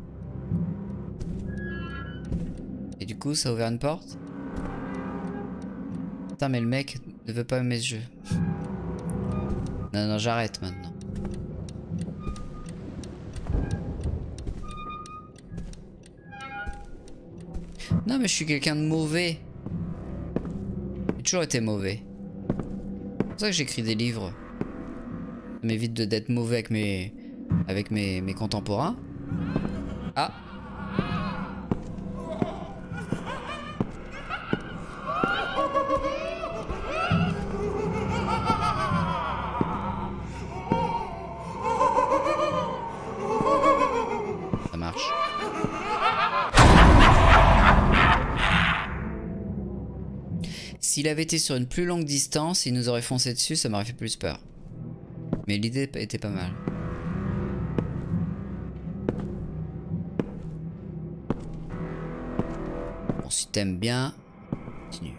Et du coup, ça a ouvert une porte. Putain, mais le mec ne veut pas aimer ce jeu. Non, non, j'arrête maintenant. Non, mais je suis quelqu'un de mauvais. J'ai toujours été mauvais. C'est pour ça que j'écris des livres. Ça m'évite d'être mauvais avec mes, avec mes, mes contemporains. Ah. Ça marche. S'il avait été sur une plus longue distance, il nous aurait foncé dessus, ça m'aurait fait plus peur. Mais l'idée était pas mal. Bon, si t'aimes bien, continue.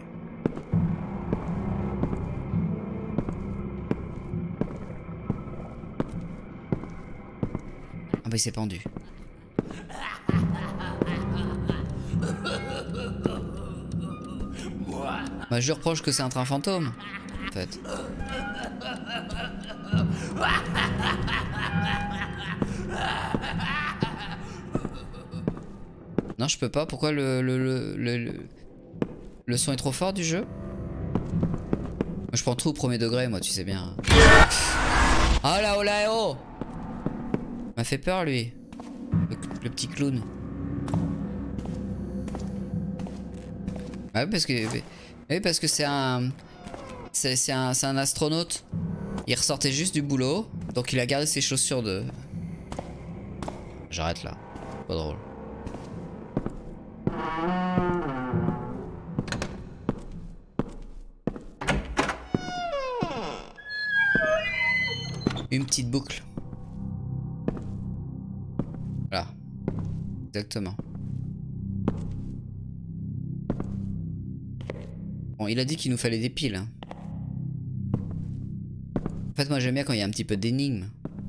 Ah bah il s'est pendu. Bah je reproche que c'est un train fantôme, en fait. Non, je peux pas. Pourquoi le le, le, le, le, le son est trop fort du jeu? Moi, je prends tout au premier degré, moi, tu sais bien. Ah là, oh là, oh! M'a fait peur, lui. Le, le petit clown. Ah oui, parce que... Oui, parce que c'est un... C'est un, un astronaute. Il ressortait juste du boulot. Donc il a gardé ses chaussures de... J'arrête là. Pas drôle. Une petite boucle. Voilà. Exactement. Bon, il a dit qu'il nous fallait des piles. Hein. En fait, moi j'aime bien quand il y a un petit peu d'énigmes.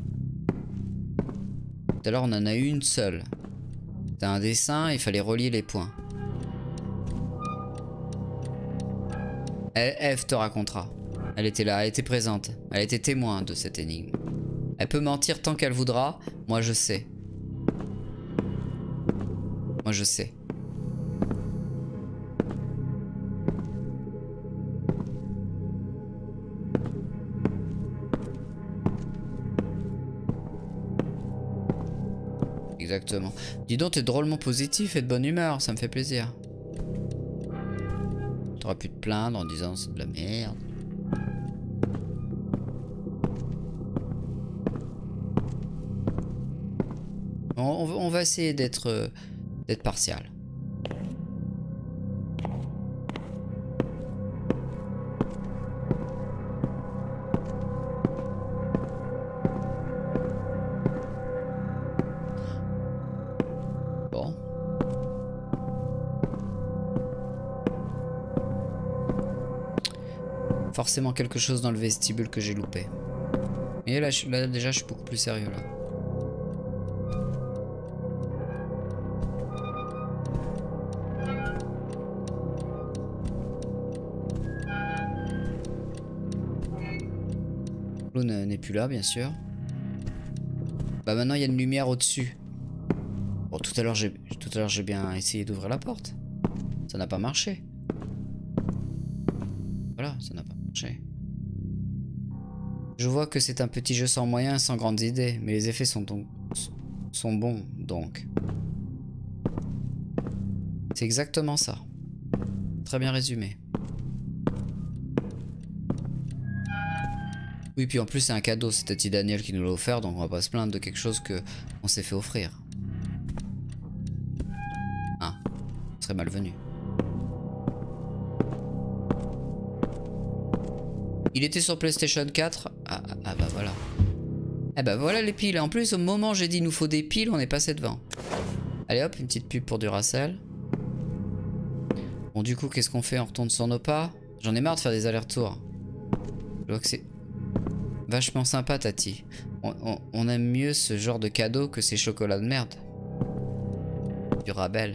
Tout à l'heure, on en a eu une seule. C'était un dessin, il fallait relier les points. Eve te racontera. Elle était là, elle était présente. Elle était témoin de cette énigme. Elle peut mentir tant qu'elle voudra. Moi, je sais. Moi, je sais. Exactement. Dis donc, t'es drôlement positif et de bonne humeur, ça me fait plaisir. T'aurais pu te plaindre en disant c'est de la merde. On, on va essayer d'être euh, d'être partial. Bon. Forcément quelque chose dans le vestibule que j'ai loupé. Et là, je, là déjà je suis beaucoup plus sérieux là. L'eau n'est plus là, bien sûr. Bah maintenant il y a une lumière au-dessus. Bon, tout à l'heure j'ai tout à l'heure j'ai bien essayé d'ouvrir la porte. Ça n'a pas marché. Voilà, ça n'a pas marché. Je vois que c'est un petit jeu sans moyens, sans grandes idées, mais les effets sont donc sont bons donc. C'est exactement ça. Très bien résumé. Oui, puis en plus c'est un cadeau, c'est Tati Daniel qui nous l'a offert, donc on va pas se plaindre de quelque chose que on s'est fait offrir. Ah, ce serait malvenu. Il était sur PlayStation quatre. Ah, ah, ah bah voilà. Eh bah voilà les piles. En plus au moment où j'ai dit il nous faut des piles, on est passé devant. Allez hop, une petite pub pour Duracell. Bon du coup qu'est-ce qu'on fait? On retourne sur nos pas. J'en ai marre de faire des allers-retours. Je vois que c'est vachement sympa Tati. On, on, on aime mieux ce genre de cadeau que ces chocolats de merde. Du rabel.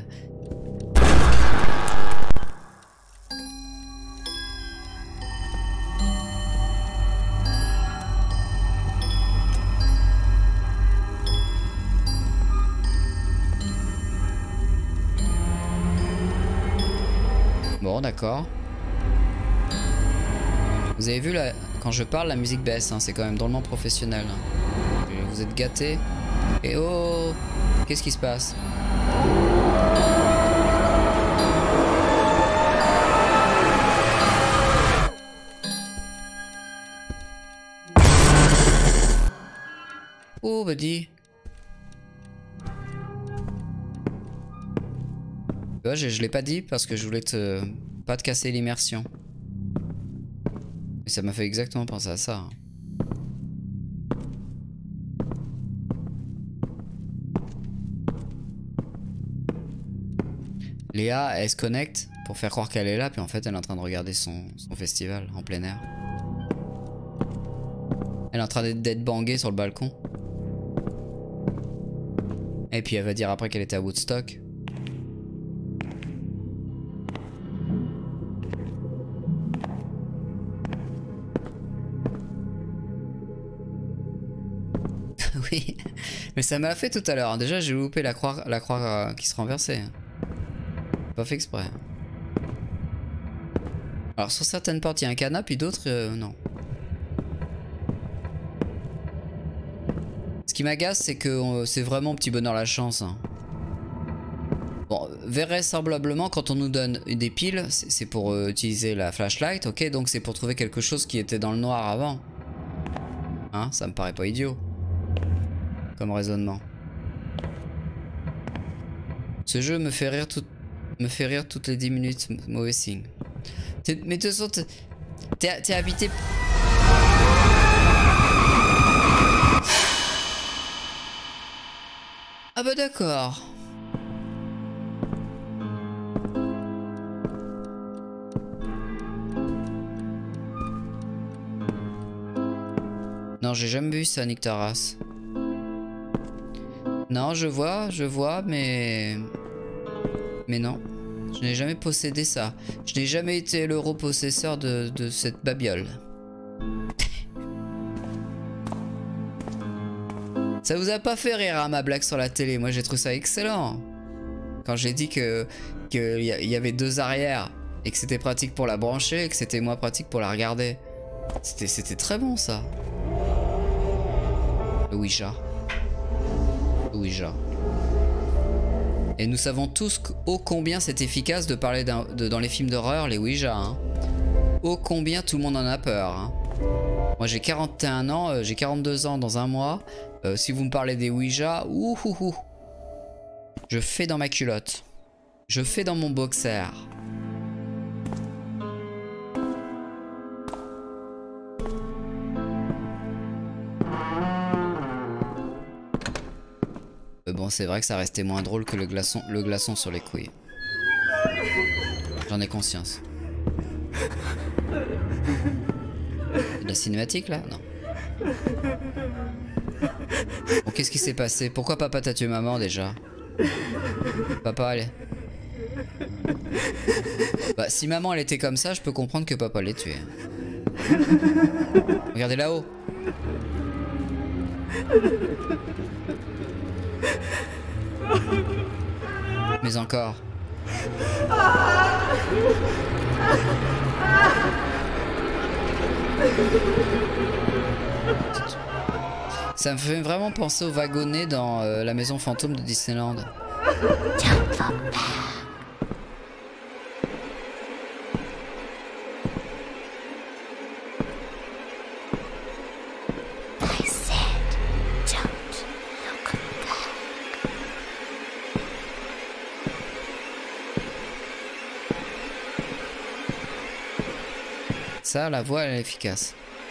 Bon, d'accord. Vous avez vu, là, quand je parle, la musique baisse. Hein, c'est quand même drôlement professionnel. Hein. Vous êtes gâtés. Et oh, qu'est-ce qui se passe? Oh, bah dis. Ouais, je, je l'ai pas dit parce que je voulais te pas te casser l'immersion. Et ça m'a fait exactement penser à ça. Hein. Léa, elle se connecte pour faire croire qu'elle est là, puis en fait elle est en train de regarder son, son festival en plein air. Elle est en train d'être bangée sur le balcon. Et puis elle va dire après qu'elle était à Woodstock. Oui, mais ça m'a fait tout à l'heure. Déjà, j'ai loupé la croix, la croix euh, qui se renversait. Pas fait exprès. Alors, sur certaines portes, il y a un cadenas, puis d'autres, euh, non. Ce qui m'agace, c'est que euh, c'est vraiment petit bonheur la chance. Hein. Bon, vraisemblablement, quand on nous donne des piles, c'est pour euh, utiliser la flashlight, ok? Donc, c'est pour trouver quelque chose qui était dans le noir avant. Hein, ça me paraît pas idiot. Comme raisonnement. Ce jeu me fait rire tout, me fait rire toutes les dix minutes, mauvais signe. Mais de toute façon, t'es habité... Ah bah d'accord. Non, j'ai jamais vu ça, Nick Taras. Non, je vois, je vois, mais... Mais non. Je n'ai jamais possédé ça. Je n'ai jamais été l'euro-possesseur de, de cette babiole. Ça vous a pas fait rire à ma blague sur la télé? Moi j'ai trouvé ça excellent. Quand j'ai dit que qu'il y, y avait deux arrières et que c'était pratique pour la brancher et que c'était moins pratique pour la regarder. C'était c'était très bon ça. Le Ouija. Le Ouija. Et nous savons tous ô combien c'est efficace de parler de, dans les films d'horreur, les Ouija. Hein. Ô combien tout le monde en a peur. Hein. Moi j'ai quarante et un ans, euh, j'ai quarante-deux ans dans un mois. Euh, si vous me parlez des Ouija, ouhouhou. Je fais dans ma culotte. Je fais dans mon boxer. Euh, bon, c'est vrai que ça restait moins drôle que le glaçon, le glaçon sur les couilles. J'en ai conscience. C'est de la cinématique là? Non. Bon, qu'est-ce qui s'est passé? Pourquoi papa t'a tué maman déjà? Papa, allez. Bah, si maman elle était comme ça, je peux comprendre que papa l'ait tué. Regardez là-haut. Mais encore. Ça me fait vraiment penser au wagonnet dans euh, la maison fantôme de Disneyland. Ça, la voix, elle est efficace.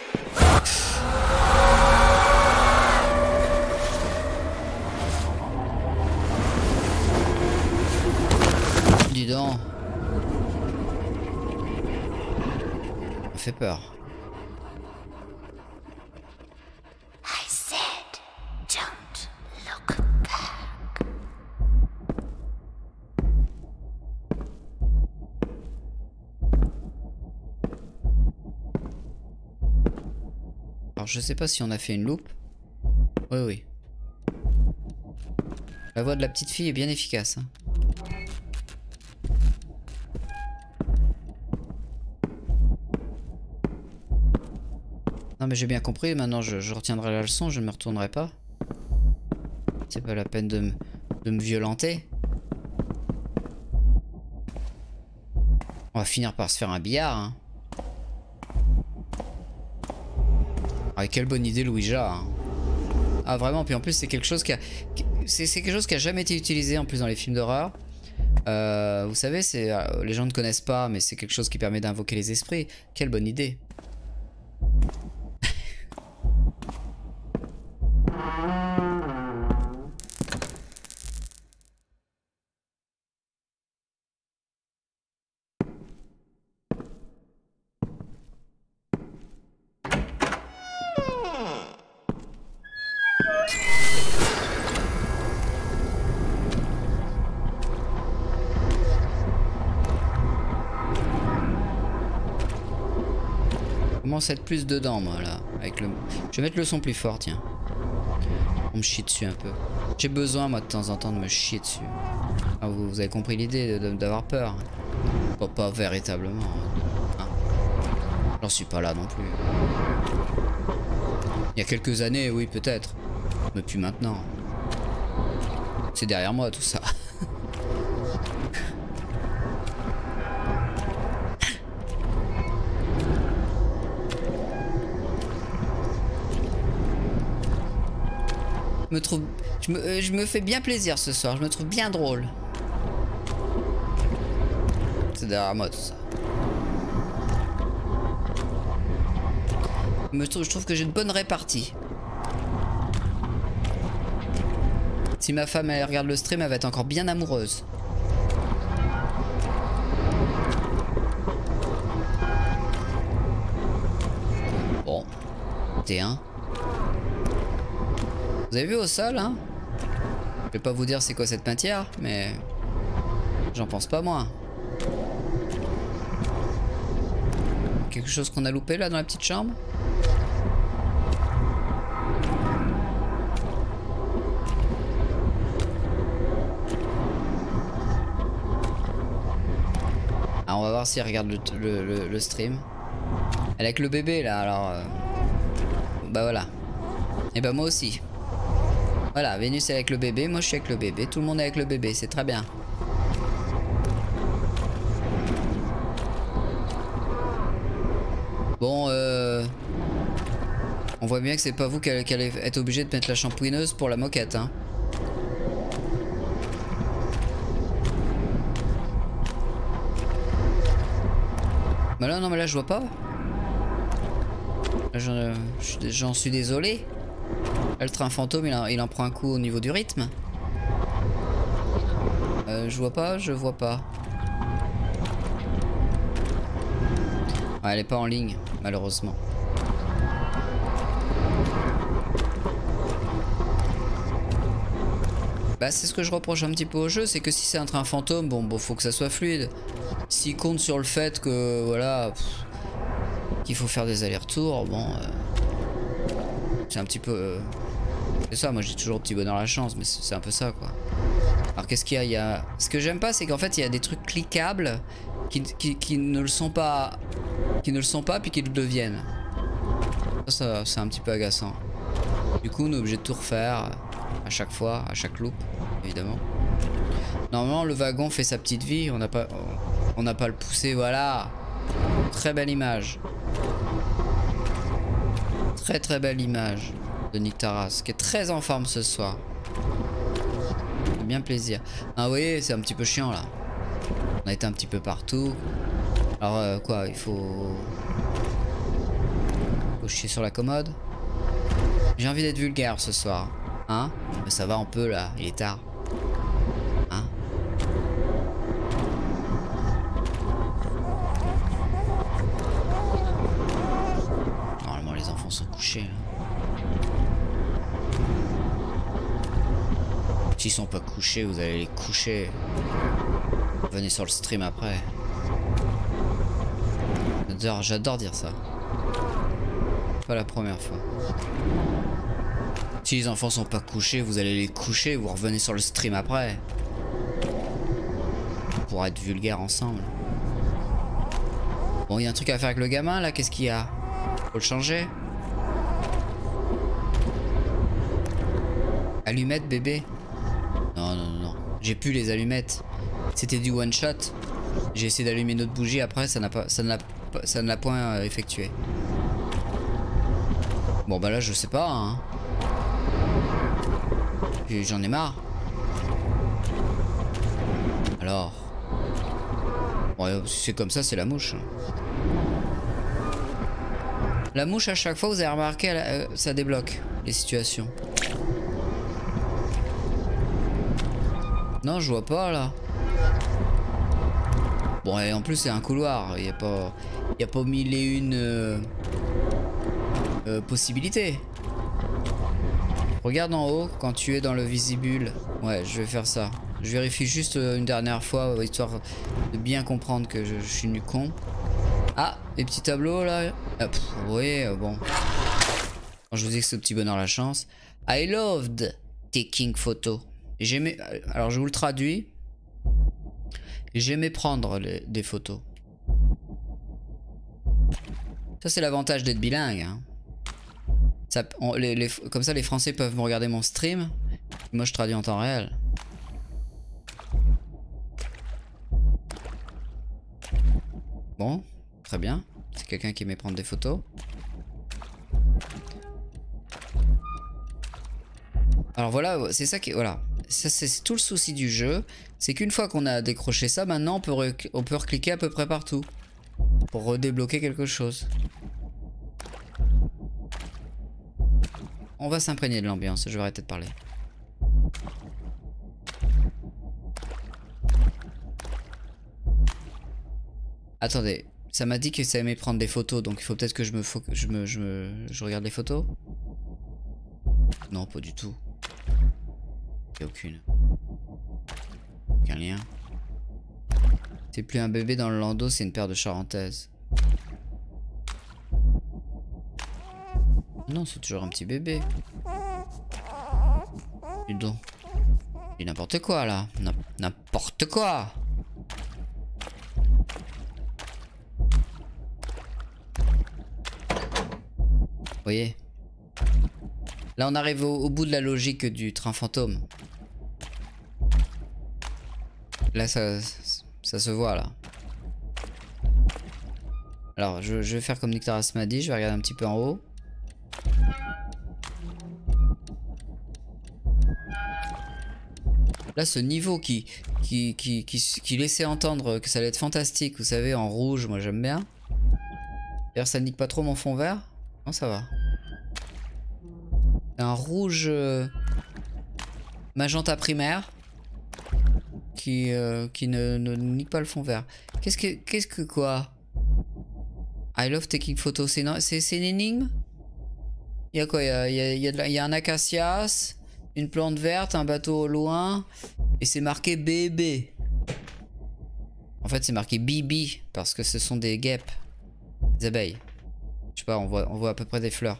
Dis donc. Ça fait peur. I said, don't look back. Alors je sais pas si on a fait une loupe. Oui oui. La voix de la petite fille est bien efficace. Hein. Non mais j'ai bien compris, maintenant je, je retiendrai la leçon, je ne me retournerai pas. C'est pas la peine de, de me violenter. On va finir par se faire un billard. Hein. Ah, quelle bonne idée Louisa. Hein. Ah vraiment, puis en plus c'est quelque chose qui a... C'est quelque chose qui a jamais été utilisé en plus dans les films d'horreur. Euh, vous savez, c'est euh, les gens ne connaissent pas, mais c'est quelque chose qui permet d'invoquer les esprits. Quelle bonne idée. Commence à être plus dedans moi là avec le... Je vais mettre le son plus fort, tiens. On me chie dessus un peu. J'ai besoin moi de temps en temps de me chier dessus. Ah, vous, vous avez compris l'idée d'avoir peur. Bon, pas véritablement. Hein. J'en suis pas là non plus. Il y a quelques années, oui peut-être. Mais plus maintenant. C'est derrière moi tout ça. Me trouve, je, me, euh, je me fais bien plaisir ce soir, je me trouve bien drôle. C'est derrière moi tout ça. Je, me trouve, je trouve que j'ai une bonne répartie. Si ma femme elle regarde le stream, elle va être encore bien amoureuse. Bon, T un. Vous avez vu au sol, hein? Je vais pas vous dire c'est quoi cette matière, mais j'en pense pas moins. Quelque chose qu'on a loupé là dans la petite chambre? Alors on va voir si elle regarde le, le, le, le stream. Elle est avec le bébé là, alors... Euh... Bah voilà. Et bah moi aussi. Voilà, Vénus est avec le bébé, moi je suis avec le bébé, tout le monde est avec le bébé, c'est très bien. Bon, euh... on voit bien que c'est pas vous qui allez, qui allez être obligé de mettre la shampouineuse pour la moquette, hein. Bah là, non, mais là, je vois pas. J'en suis désolé. Là, le train fantôme, il, a, il en prend un coup au niveau du rythme. Euh, je vois pas, je vois pas. Ouais, elle est pas en ligne, malheureusement. Bah, c'est ce que je reproche un petit peu au jeu, c'est que si c'est un train fantôme, bon, bon, faut que ça soit fluide. S'il compte sur le fait que, voilà, qu'il faut faire des allers-retours, bon, euh, c'est un petit peu... Euh, c'est ça, moi j'ai toujours petit bonheur la chance, mais c'est un peu ça, quoi. Alors qu'est-ce qu'il y a, il y a... Ce que j'aime pas, c'est qu'en fait, il y a des trucs cliquables qui, qui, qui ne le sont pas, qui ne le sont pas, puis qui le deviennent. Ça, ça c'est un petit peu agaçant. Du coup, on est obligé de tout refaire à chaque fois, à chaque loop, évidemment. Normalement, le wagon fait sa petite vie, on n'a pas... On n'a pas le poussé, voilà. Très belle image. Très très belle image de Nick Taras, qui est très en forme ce soir. Ça fait bien plaisir. Ah oui, c'est un petit peu chiant là. On a été un petit peu partout. Alors euh, quoi, il faut... faut chier sur la commode. J'ai envie d'être vulgaire ce soir. Hein? Mais ça va un peu là, il est tard. Hein? Normalement les enfants sont couchés. Hein. S'ils sont pas couchés, vous allez les coucher. Venez sur le stream après. J'adore, j'adore dire ça. Pas la première fois. Si les enfants sont pas couchés, vous allez les coucher, vous revenez sur le stream après. Pour être vulgaire ensemble. Bon, il y a un truc à faire avec le gamin là, qu'est-ce qu'il y a? Faut le changer. Allumettes bébé? Non, non, non, non. J'ai plus les allumettes. C'était du one shot. J'ai essayé d'allumer une autre bougie après, ça n'a pas, ça ne l'a, ça ne l'a point euh, effectué. Bon bah là je sais pas. Hein. J'en ai marre. Alors. Bon, si c'est comme ça, c'est la mouche. La mouche, à chaque fois, vous avez remarqué, elle, euh, ça débloque les situations. Non, je vois pas là. Bon, et en plus, c'est un couloir. Il n'y a pas, il y a pas mille et une euh, euh, possibilités. Regarde en haut quand tu es dans le visibule. Ouais, je vais faire ça. Je vérifie juste une dernière fois, histoire de bien comprendre que je, je suis nu con. Ah, les petits tableaux là. Ah, pff, oui, bon. Quand je vous dis que ce petit bonheur la chance. I loved taking photo. J'aimais. Alors je vous le traduis. J'aimais prendre les, des photos. Ça c'est l'avantage d'être bilingue. Hein. Ça, on, les, les, comme ça les Français peuvent me regarder mon stream. Moi je traduis en temps réel. Bon, très bien. C'est quelqu'un qui aimait prendre des photos. Alors voilà, c'est ça qui... Voilà. Ça c'est tout le souci du jeu. C'est qu'une fois qu'on a décroché ça, maintenant on peut, re, on peut recliquer à peu près partout. Pour redébloquer quelque chose. On va s'imprégner de l'ambiance, je vais arrêter de parler. Attendez, ça m'a dit que ça aimait prendre des photos, donc il faut peut-être que je me, je me, je me, je regarde les photos. Non, pas du tout. Il n'y a aucune. Aucun lien. C'est plus un bébé dans le landau, c'est une paire de charentaises. Non, c'est toujours un petit bébé. Dis donc. Dis n'importe quoi là. N'importe quoi. Vous voyez? Là, on arrive au, au bout de la logique du train fantôme. Là, ça, ça se voit, là. Alors, je, je vais faire comme Nick-Taras m'a dit. Je vais regarder un petit peu en haut. Là, ce niveau qui, qui, qui, qui, qui laissait entendre que ça allait être fantastique, vous savez, en rouge, moi j'aime bien. D'ailleurs, ça nique pas trop mon fond vert. Non, ça va. Un rouge euh, magenta primaire qui, euh, qui ne, ne nique pas le fond vert. Qu'est-ce que, qu'est-ce que quoi? I love taking photos. C'est une énigme? Il y a quoi? Il y a, il y a, il y a, de la, il y a un acacias, une plante verte, un bateau au loin, et c'est marqué B B. En fait, c'est marqué B B parce que ce sont des guêpes, des abeilles. Je sais pas, on voit, on voit à peu près des fleurs.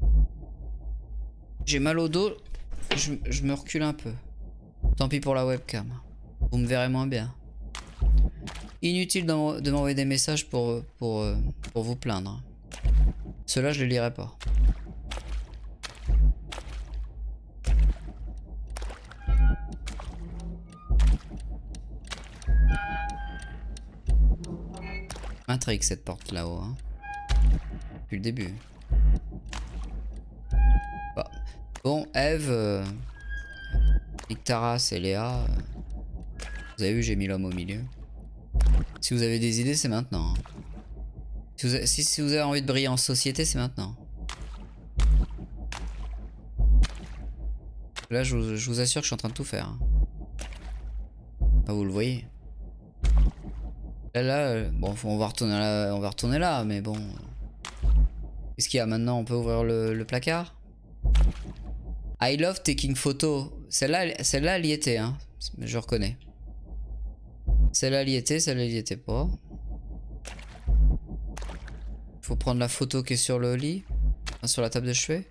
J'ai mal au dos, je, je me recule un peu. Tant pis pour la webcam. Vous me verrez moins bien. Inutile de m'envoyer des messages pour, pour, pour vous plaindre. Ceux-là, je les lirai pas. Intrigue cette porte là-haut. Hein. Depuis le début. Bah. Bon, Eve, euh, Nick-Taras et Léa. Euh, vous avez vu, j'ai mis l'homme au milieu. Si vous avez des idées, c'est maintenant. Hein. Si, vous avez, si, si vous avez envie de briller en société, c'est maintenant. Là, je vous, je vous assure que je suis en train de tout faire. Hein. Ah, vous le voyez. Là, là, euh, bon, on va retourner là, on va retourner là, mais bon. Qu'est-ce qu'il y a maintenant? On peut ouvrir le, le placard. I love taking photo. Celle-là, celle-là, elle y était, hein. Je reconnais. Celle-là, elle y était, celle-là, elle y était pas. Faut prendre la photo qui est sur le lit, enfin, sur la table de chevet.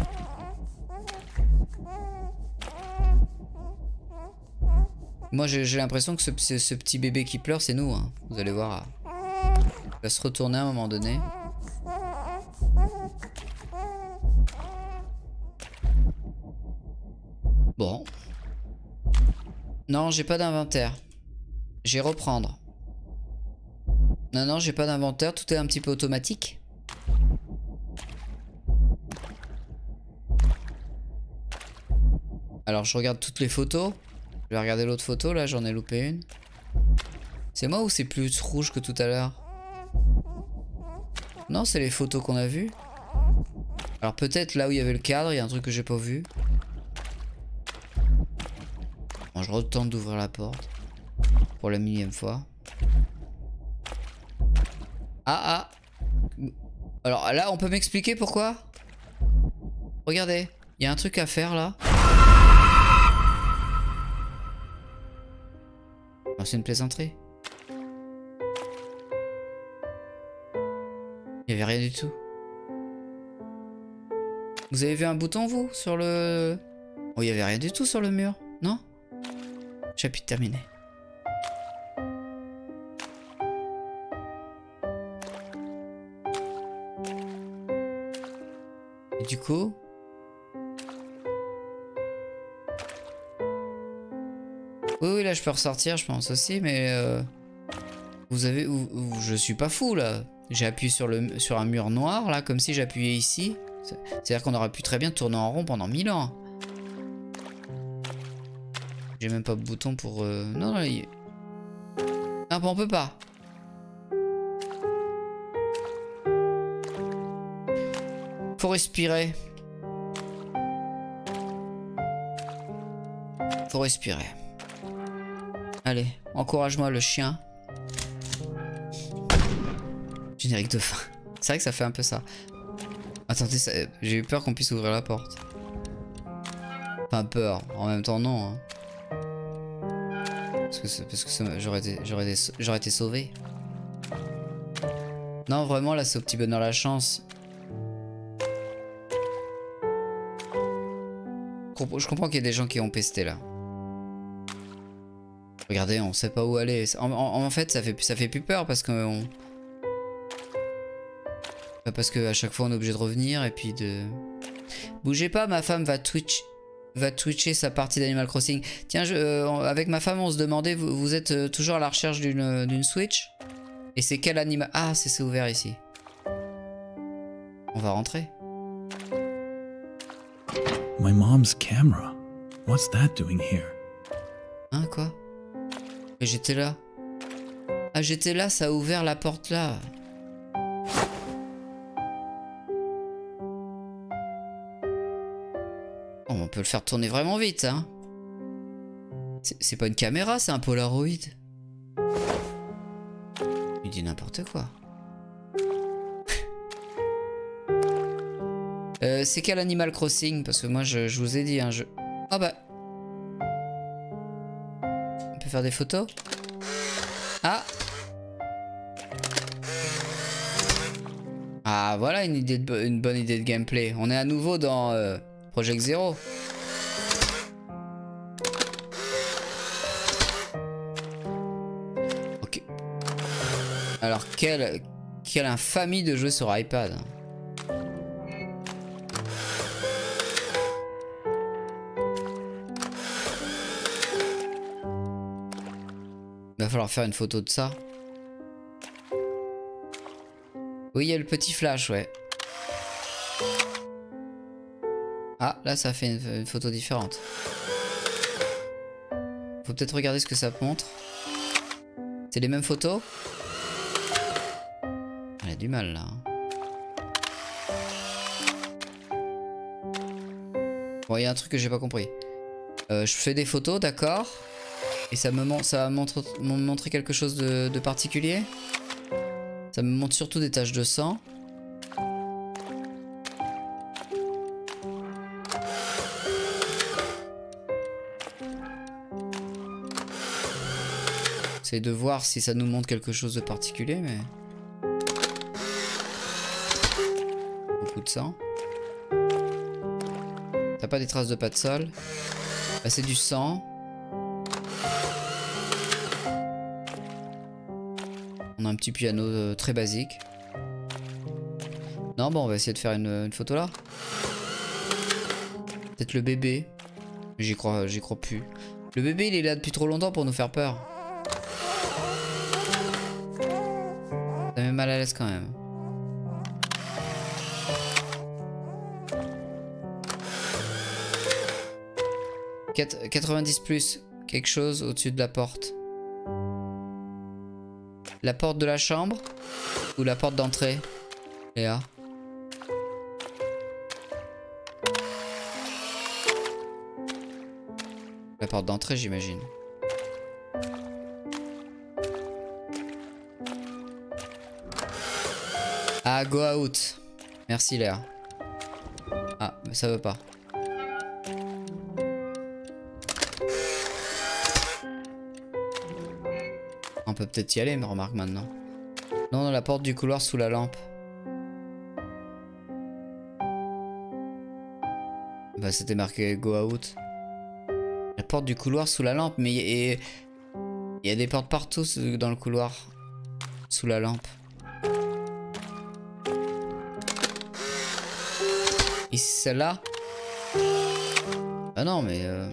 Moi, j'ai l'impression que ce, ce, ce petit bébé qui pleure, c'est nous. Hein. Vous allez voir. Il va se retourner à un moment donné. Bon. Non, j'ai pas d'inventaire. J'ai reprendre. Non, non, j'ai pas d'inventaire. Tout est un petit peu automatique. Alors, je regarde toutes les photos. Je vais regarder l'autre photo, là, j'en ai loupé une. C'est moi ou c'est plus rouge que tout à l'heure? Non, c'est les photos qu'on a vues. Alors peut-être là où il y avait le cadre, il y a un truc que j'ai pas vu. Bon, je retente d'ouvrir la porte. Pour la millième fois. Ah, ah. Alors là, on peut m'expliquer pourquoi? Regardez, il y a un truc à faire là. C'est une plaisanterie. Il n'y avait rien du tout. Vous avez vu un bouton, vous, sur le... Oh, il n'y avait rien du tout sur le mur, non? Chapitre terminé. Et du coup... Oui, oui, là je peux ressortir, je pense aussi, mais euh, vous avez, vous, vous, je suis pas fou là. J'ai appuyé sur le, sur un mur noir là, comme si j'appuyais ici. C'est-à-dire qu'on aurait pu très bien tourner en rond pendant mille ans. J'ai même pas de bouton pour. Euh... Non, non, il... Ah, bon, on peut pas. Faut respirer. Faut respirer. Allez, encourage-moi le chien. Générique de fin. C'est vrai que ça fait un peu ça. Attendez, j'ai eu peur qu'on puisse ouvrir la porte. Enfin peur, en même temps non. Hein. Parce que, parce que j'aurais été, j'aurais été, j'aurais été sauvé. Non, vraiment là c'est au petit bonheur la chance. Je comprends qu'il y ait des gens qui ont pesté là. Regardez, on sait pas où aller. En, en, en fait, ça fait, ça fait plus peur parce que on... Parce que à chaque fois on est obligé de revenir et puis de... Bougez pas, ma femme va twitch, va twitcher sa partie d'Animal Crossing. Tiens, je, euh, avec ma femme, on se demandait, vous, vous êtes euh, toujours à la recherche d'une d'une Switch? Et c'est quel animal? Ah, c'est ouvert ici. On va rentrer. My mom's camera. What's that doing here? Hein, quoi? Mais j'étais là. Ah, j'étais là, ça a ouvert la porte là. Oh, on peut le faire tourner vraiment vite, hein. C'est pas une caméra, c'est un Polaroid. Il dit n'importe quoi. euh, c'est quel Animal Crossing? Parce que moi, je, je vous ai dit, hein, je... Ah bah... On peut faire des photos? Ah! Ah, voilà une, idée de, une bonne idée de gameplay. On est à nouveau dans euh, Project Zero. Ok. Alors, quelle, quelle infamie de jeu sur iPad. Il va falloir faire une photo de ça. Oui, il y a le petit flash, ouais. Ah, là, ça fait une, une photo différente. Faut peut-être regarder ce que ça montre. C'est les mêmes photos? Elle a du mal, là. Bon, il y a un truc que j'ai pas compris. Euh, je fais des photos, d'accord. Et ça me montre, ça va montre, me montrer quelque chose de, de particulier? Ça me montre surtout des taches de sang. C'est de voir si ça nous montre quelque chose de particulier, mais... Beaucoup de sang. T'as pas des traces de pas de sol? Bah, c'est du sang. On a un petit piano euh, très basique. Non, bon, on va essayer de faire une, une photo là. Peut-être le bébé. J'y crois, j'y crois plus. Le bébé, il est là depuis trop longtemps pour nous faire peur. Ça met mal à l'aise quand même. quatre-vingt-dix plus, quelque chose au-dessus de la porte. La porte de la chambre ou la porte d'entrée, Léa? La porte d'entrée, j'imagine. Ah, go out. Merci, Léa. Ah, mais ça veut pas. On peut peut-être y aller, mais remarque maintenant. Non, dans la porte du couloir sous la lampe. Bah, c'était marqué go out. La porte du couloir sous la lampe, mais il y, y a des portes partout dans le couloir. Sous la lampe. Ici, celle-là? Ah non, mais... Euh...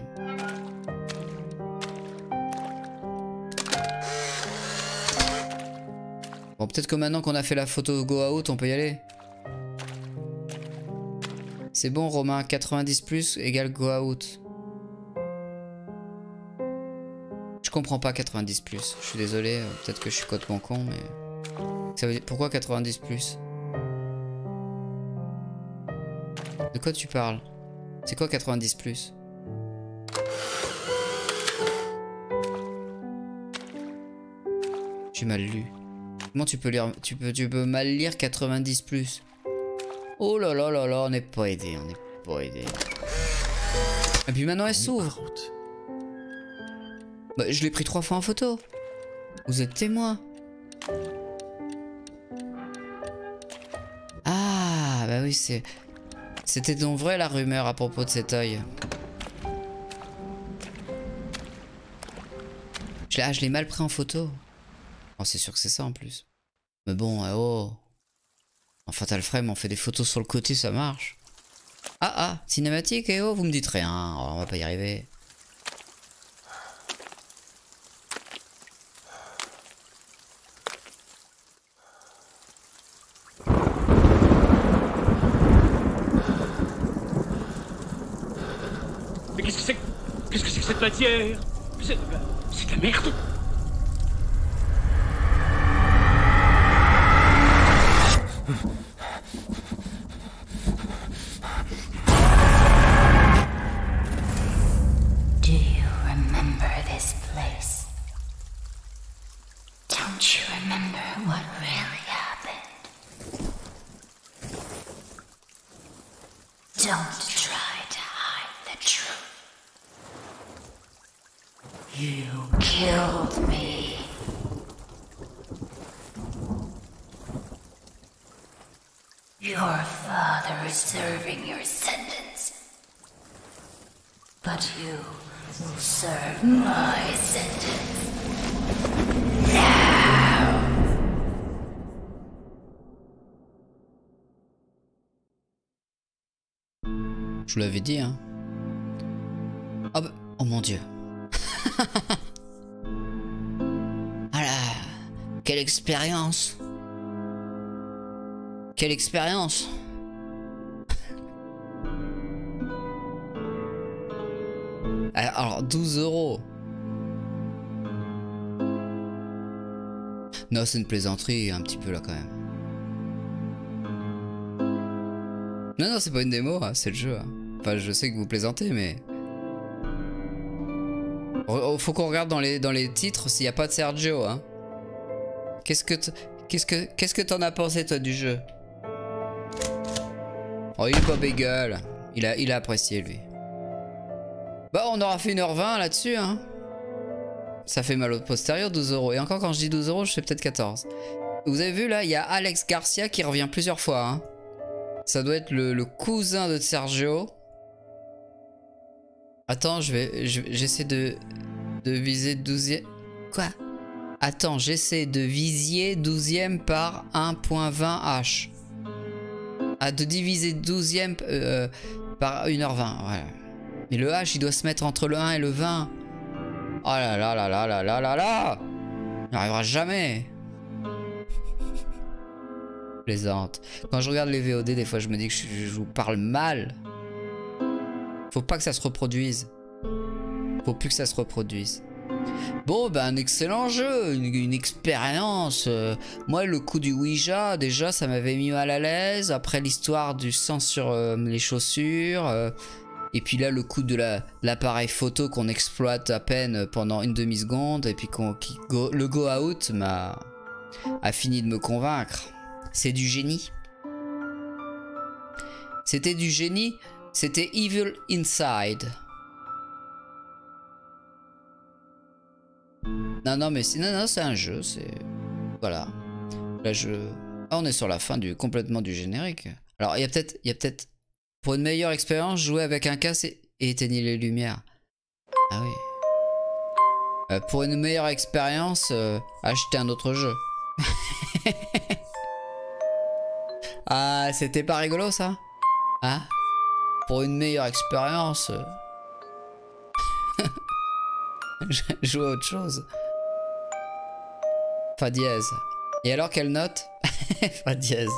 Bon, peut-être que maintenant qu'on a fait la photo go out, on peut y aller. C'est bon, Romain, quatre-vingt-dix plus égale go out. Je comprends pas quatre-vingt-dix plus. Je suis désolé, peut-être que je suis complètement con, mais... Ça veut dire... Pourquoi quatre-vingt-dix plus? De quoi tu parles? C'est quoi quatre-vingt-dix plus? J'ai mal lu. Comment tu peux lire? Tu peux, tu peux mal lire quatre-vingt-dix plus. Oh là là là là, on n'est pas aidé, on n'est pas aidé. Et puis maintenant elle s'ouvre. Bah, je l'ai pris trois fois en photo. Vous êtes témoin. Ah bah oui, c'est... C'était donc vrai la rumeur à propos de cet œil. Je l'ai ah, je l'ai mal pris en photo. Oh, c'est sûr que c'est ça en plus. Mais bon, oh. En Fatal Frame, on fait des photos sur le côté, ça marche. Ah ah, cinématique et oh, vous me dites rien, oh, on va pas y arriver. Mais qu'est-ce que c'est que... Qu'est-ce que c'est que cette matière? C'est... C'est de la merde. Do you remember this place? Don't you remember what really happened? Don't try to hide the truth. You killed me. Your father is serving your sentence. But you will serve my sentence. Now! Je vous l'avais dit, hein. Oh, bah, oh mon dieu. Ah là, quelle expérience. Quelle expérience. Alors, douze euros. Non, c'est une plaisanterie, un petit peu là quand même. Non, non, c'est pas une démo, hein, c'est le jeu. Hein. Enfin, je sais que vous plaisantez, mais... Faut qu'on regarde dans les, dans les titres s'il n'y a pas de Sergio. Hein. Qu'est-ce que qu'est-ce que qu'est-ce que t'en as pensé, toi, du jeu? Oh, il est pas bégueule. Il a, il a apprécié, lui. Bah, on aura fait une heure vingt là-dessus, hein. Ça fait mal au postérieur, douze euros. Et encore, quand je dis douze euros, je fais peut-être quatorze. Vous avez vu, là, il y a Alex Garcia qui revient plusieurs fois, hein. Ça doit être le, le cousin de Sergio. Attends, je vais... J'essaie de... De viser douzième... Quoi? Attends, j'essaie de viser douzième par un virgule vingt H. Ah, de diviser douzième euh, par une heure vingt, voilà. Mais le H, il doit se mettre entre le un et le vingt. Oh là là là là là là là là. Il n'arrivera jamais. Plaisante. Quand je regarde les V O D, des fois, je me dis que je, je vous parle mal. Faut pas que ça se reproduise. Faut plus que ça se reproduise. Bon, ben, un excellent jeu, une, une expérience. Euh, moi, le coup du Ouija, déjà, ça m'avait mis mal à l'aise. Après, l'histoire du sang sur euh, les chaussures. Euh, et puis là, le coup de l'appareil la, photo qu'on exploite à peine pendant une demi-seconde. Et puis qu'on, qui, go, le go out m'a a fini de me convaincre. C'est du génie. C'était du génie. C'était Evil Inside. Non, non, mais c'est non, non, c'est un jeu, c'est... Voilà. Là, je... Ah, on est sur la fin du complètement du générique. Alors, il y a peut-être... il y a peut-être... Pour une meilleure expérience, jouer avec un casque et, et éteignez les lumières. Ah oui. Euh, pour une meilleure expérience, euh, achetez un autre jeu. Ah, c'était pas rigolo, ça? Hein? Pour une meilleure expérience... Euh... jouer à autre chose. Fa dièse. Et alors, quelle note? Fa dièse.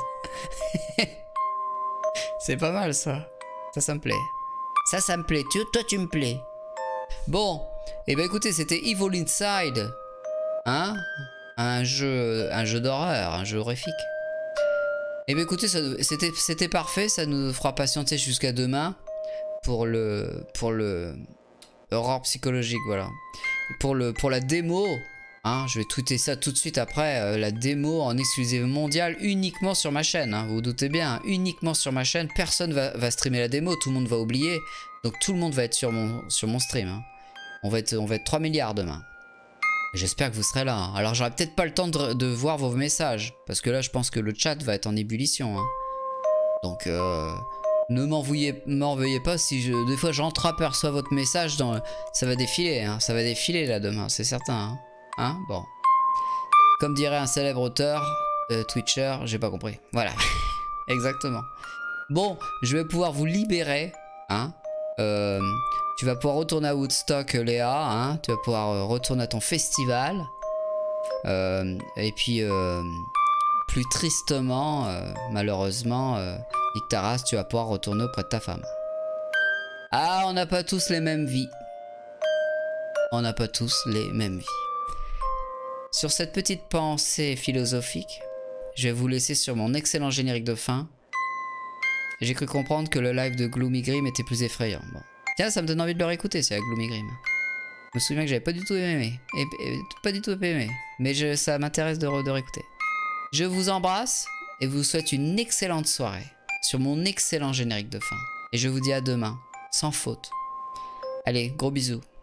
C'est pas mal, ça. Ça, ça me plaît. Ça, ça me plaît. Tu, toi, tu me plais. Bon. Et eh ben écoutez, c'était Evil Inside. Hein? Un jeu, un jeu d'horreur, un jeu horrifique. Et eh ben écoutez, c'était c'était parfait. Ça nous fera patienter jusqu'à demain pour le pour le horreur psychologique, voilà. Pour le pour la démo, hein, je vais tweeter ça tout de suite après, euh, la démo en exclusive mondiale uniquement sur ma chaîne, hein, vous vous doutez bien, hein, uniquement sur ma chaîne, personne va, va streamer la démo, tout le monde va oublier, donc tout le monde va être sur mon, sur mon stream, hein. on, va être, on va être trois milliards demain. J'espère que vous serez là, hein. Alors j'aurai peut-être pas le temps de, de voir vos messages, parce que là je pense que le chat va être en ébullition, hein. Donc euh, ne m'en veuillez pas si je, des fois j'entreaperçois votre message, dans, ça va défiler, hein, ça va défiler là demain, c'est certain, hein. Hein, bon. Comme dirait un célèbre auteur, euh, Twitcher, j'ai pas compris. Voilà. Exactement. Bon, je vais pouvoir vous libérer, hein. Euh, tu vas pouvoir retourner à Woodstock, Léa, hein. Tu vas pouvoir euh, retourner à ton festival. Euh, et puis, euh, plus tristement, euh, malheureusement, euh, Ictaras, tu vas pouvoir retourner auprès de ta femme. Ah, on n'a pas tous les mêmes vies. On n'a pas tous les mêmes vies. Sur cette petite pensée philosophique, je vais vous laisser sur mon excellent générique de fin. J'ai cru comprendre que le live de Gloomy Grim était plus effrayant. Bon. Tiens, ça me donne envie de le réécouter, c'est avec Gloomy Grim. Je me souviens que j'avais pas du tout aimé. Et, et, pas du tout aimé. Mais je, ça m'intéresse de, de réécouter. Je vous embrasse et vous souhaite une excellente soirée sur mon excellent générique de fin. Et je vous dis à demain, sans faute. Allez, gros bisous.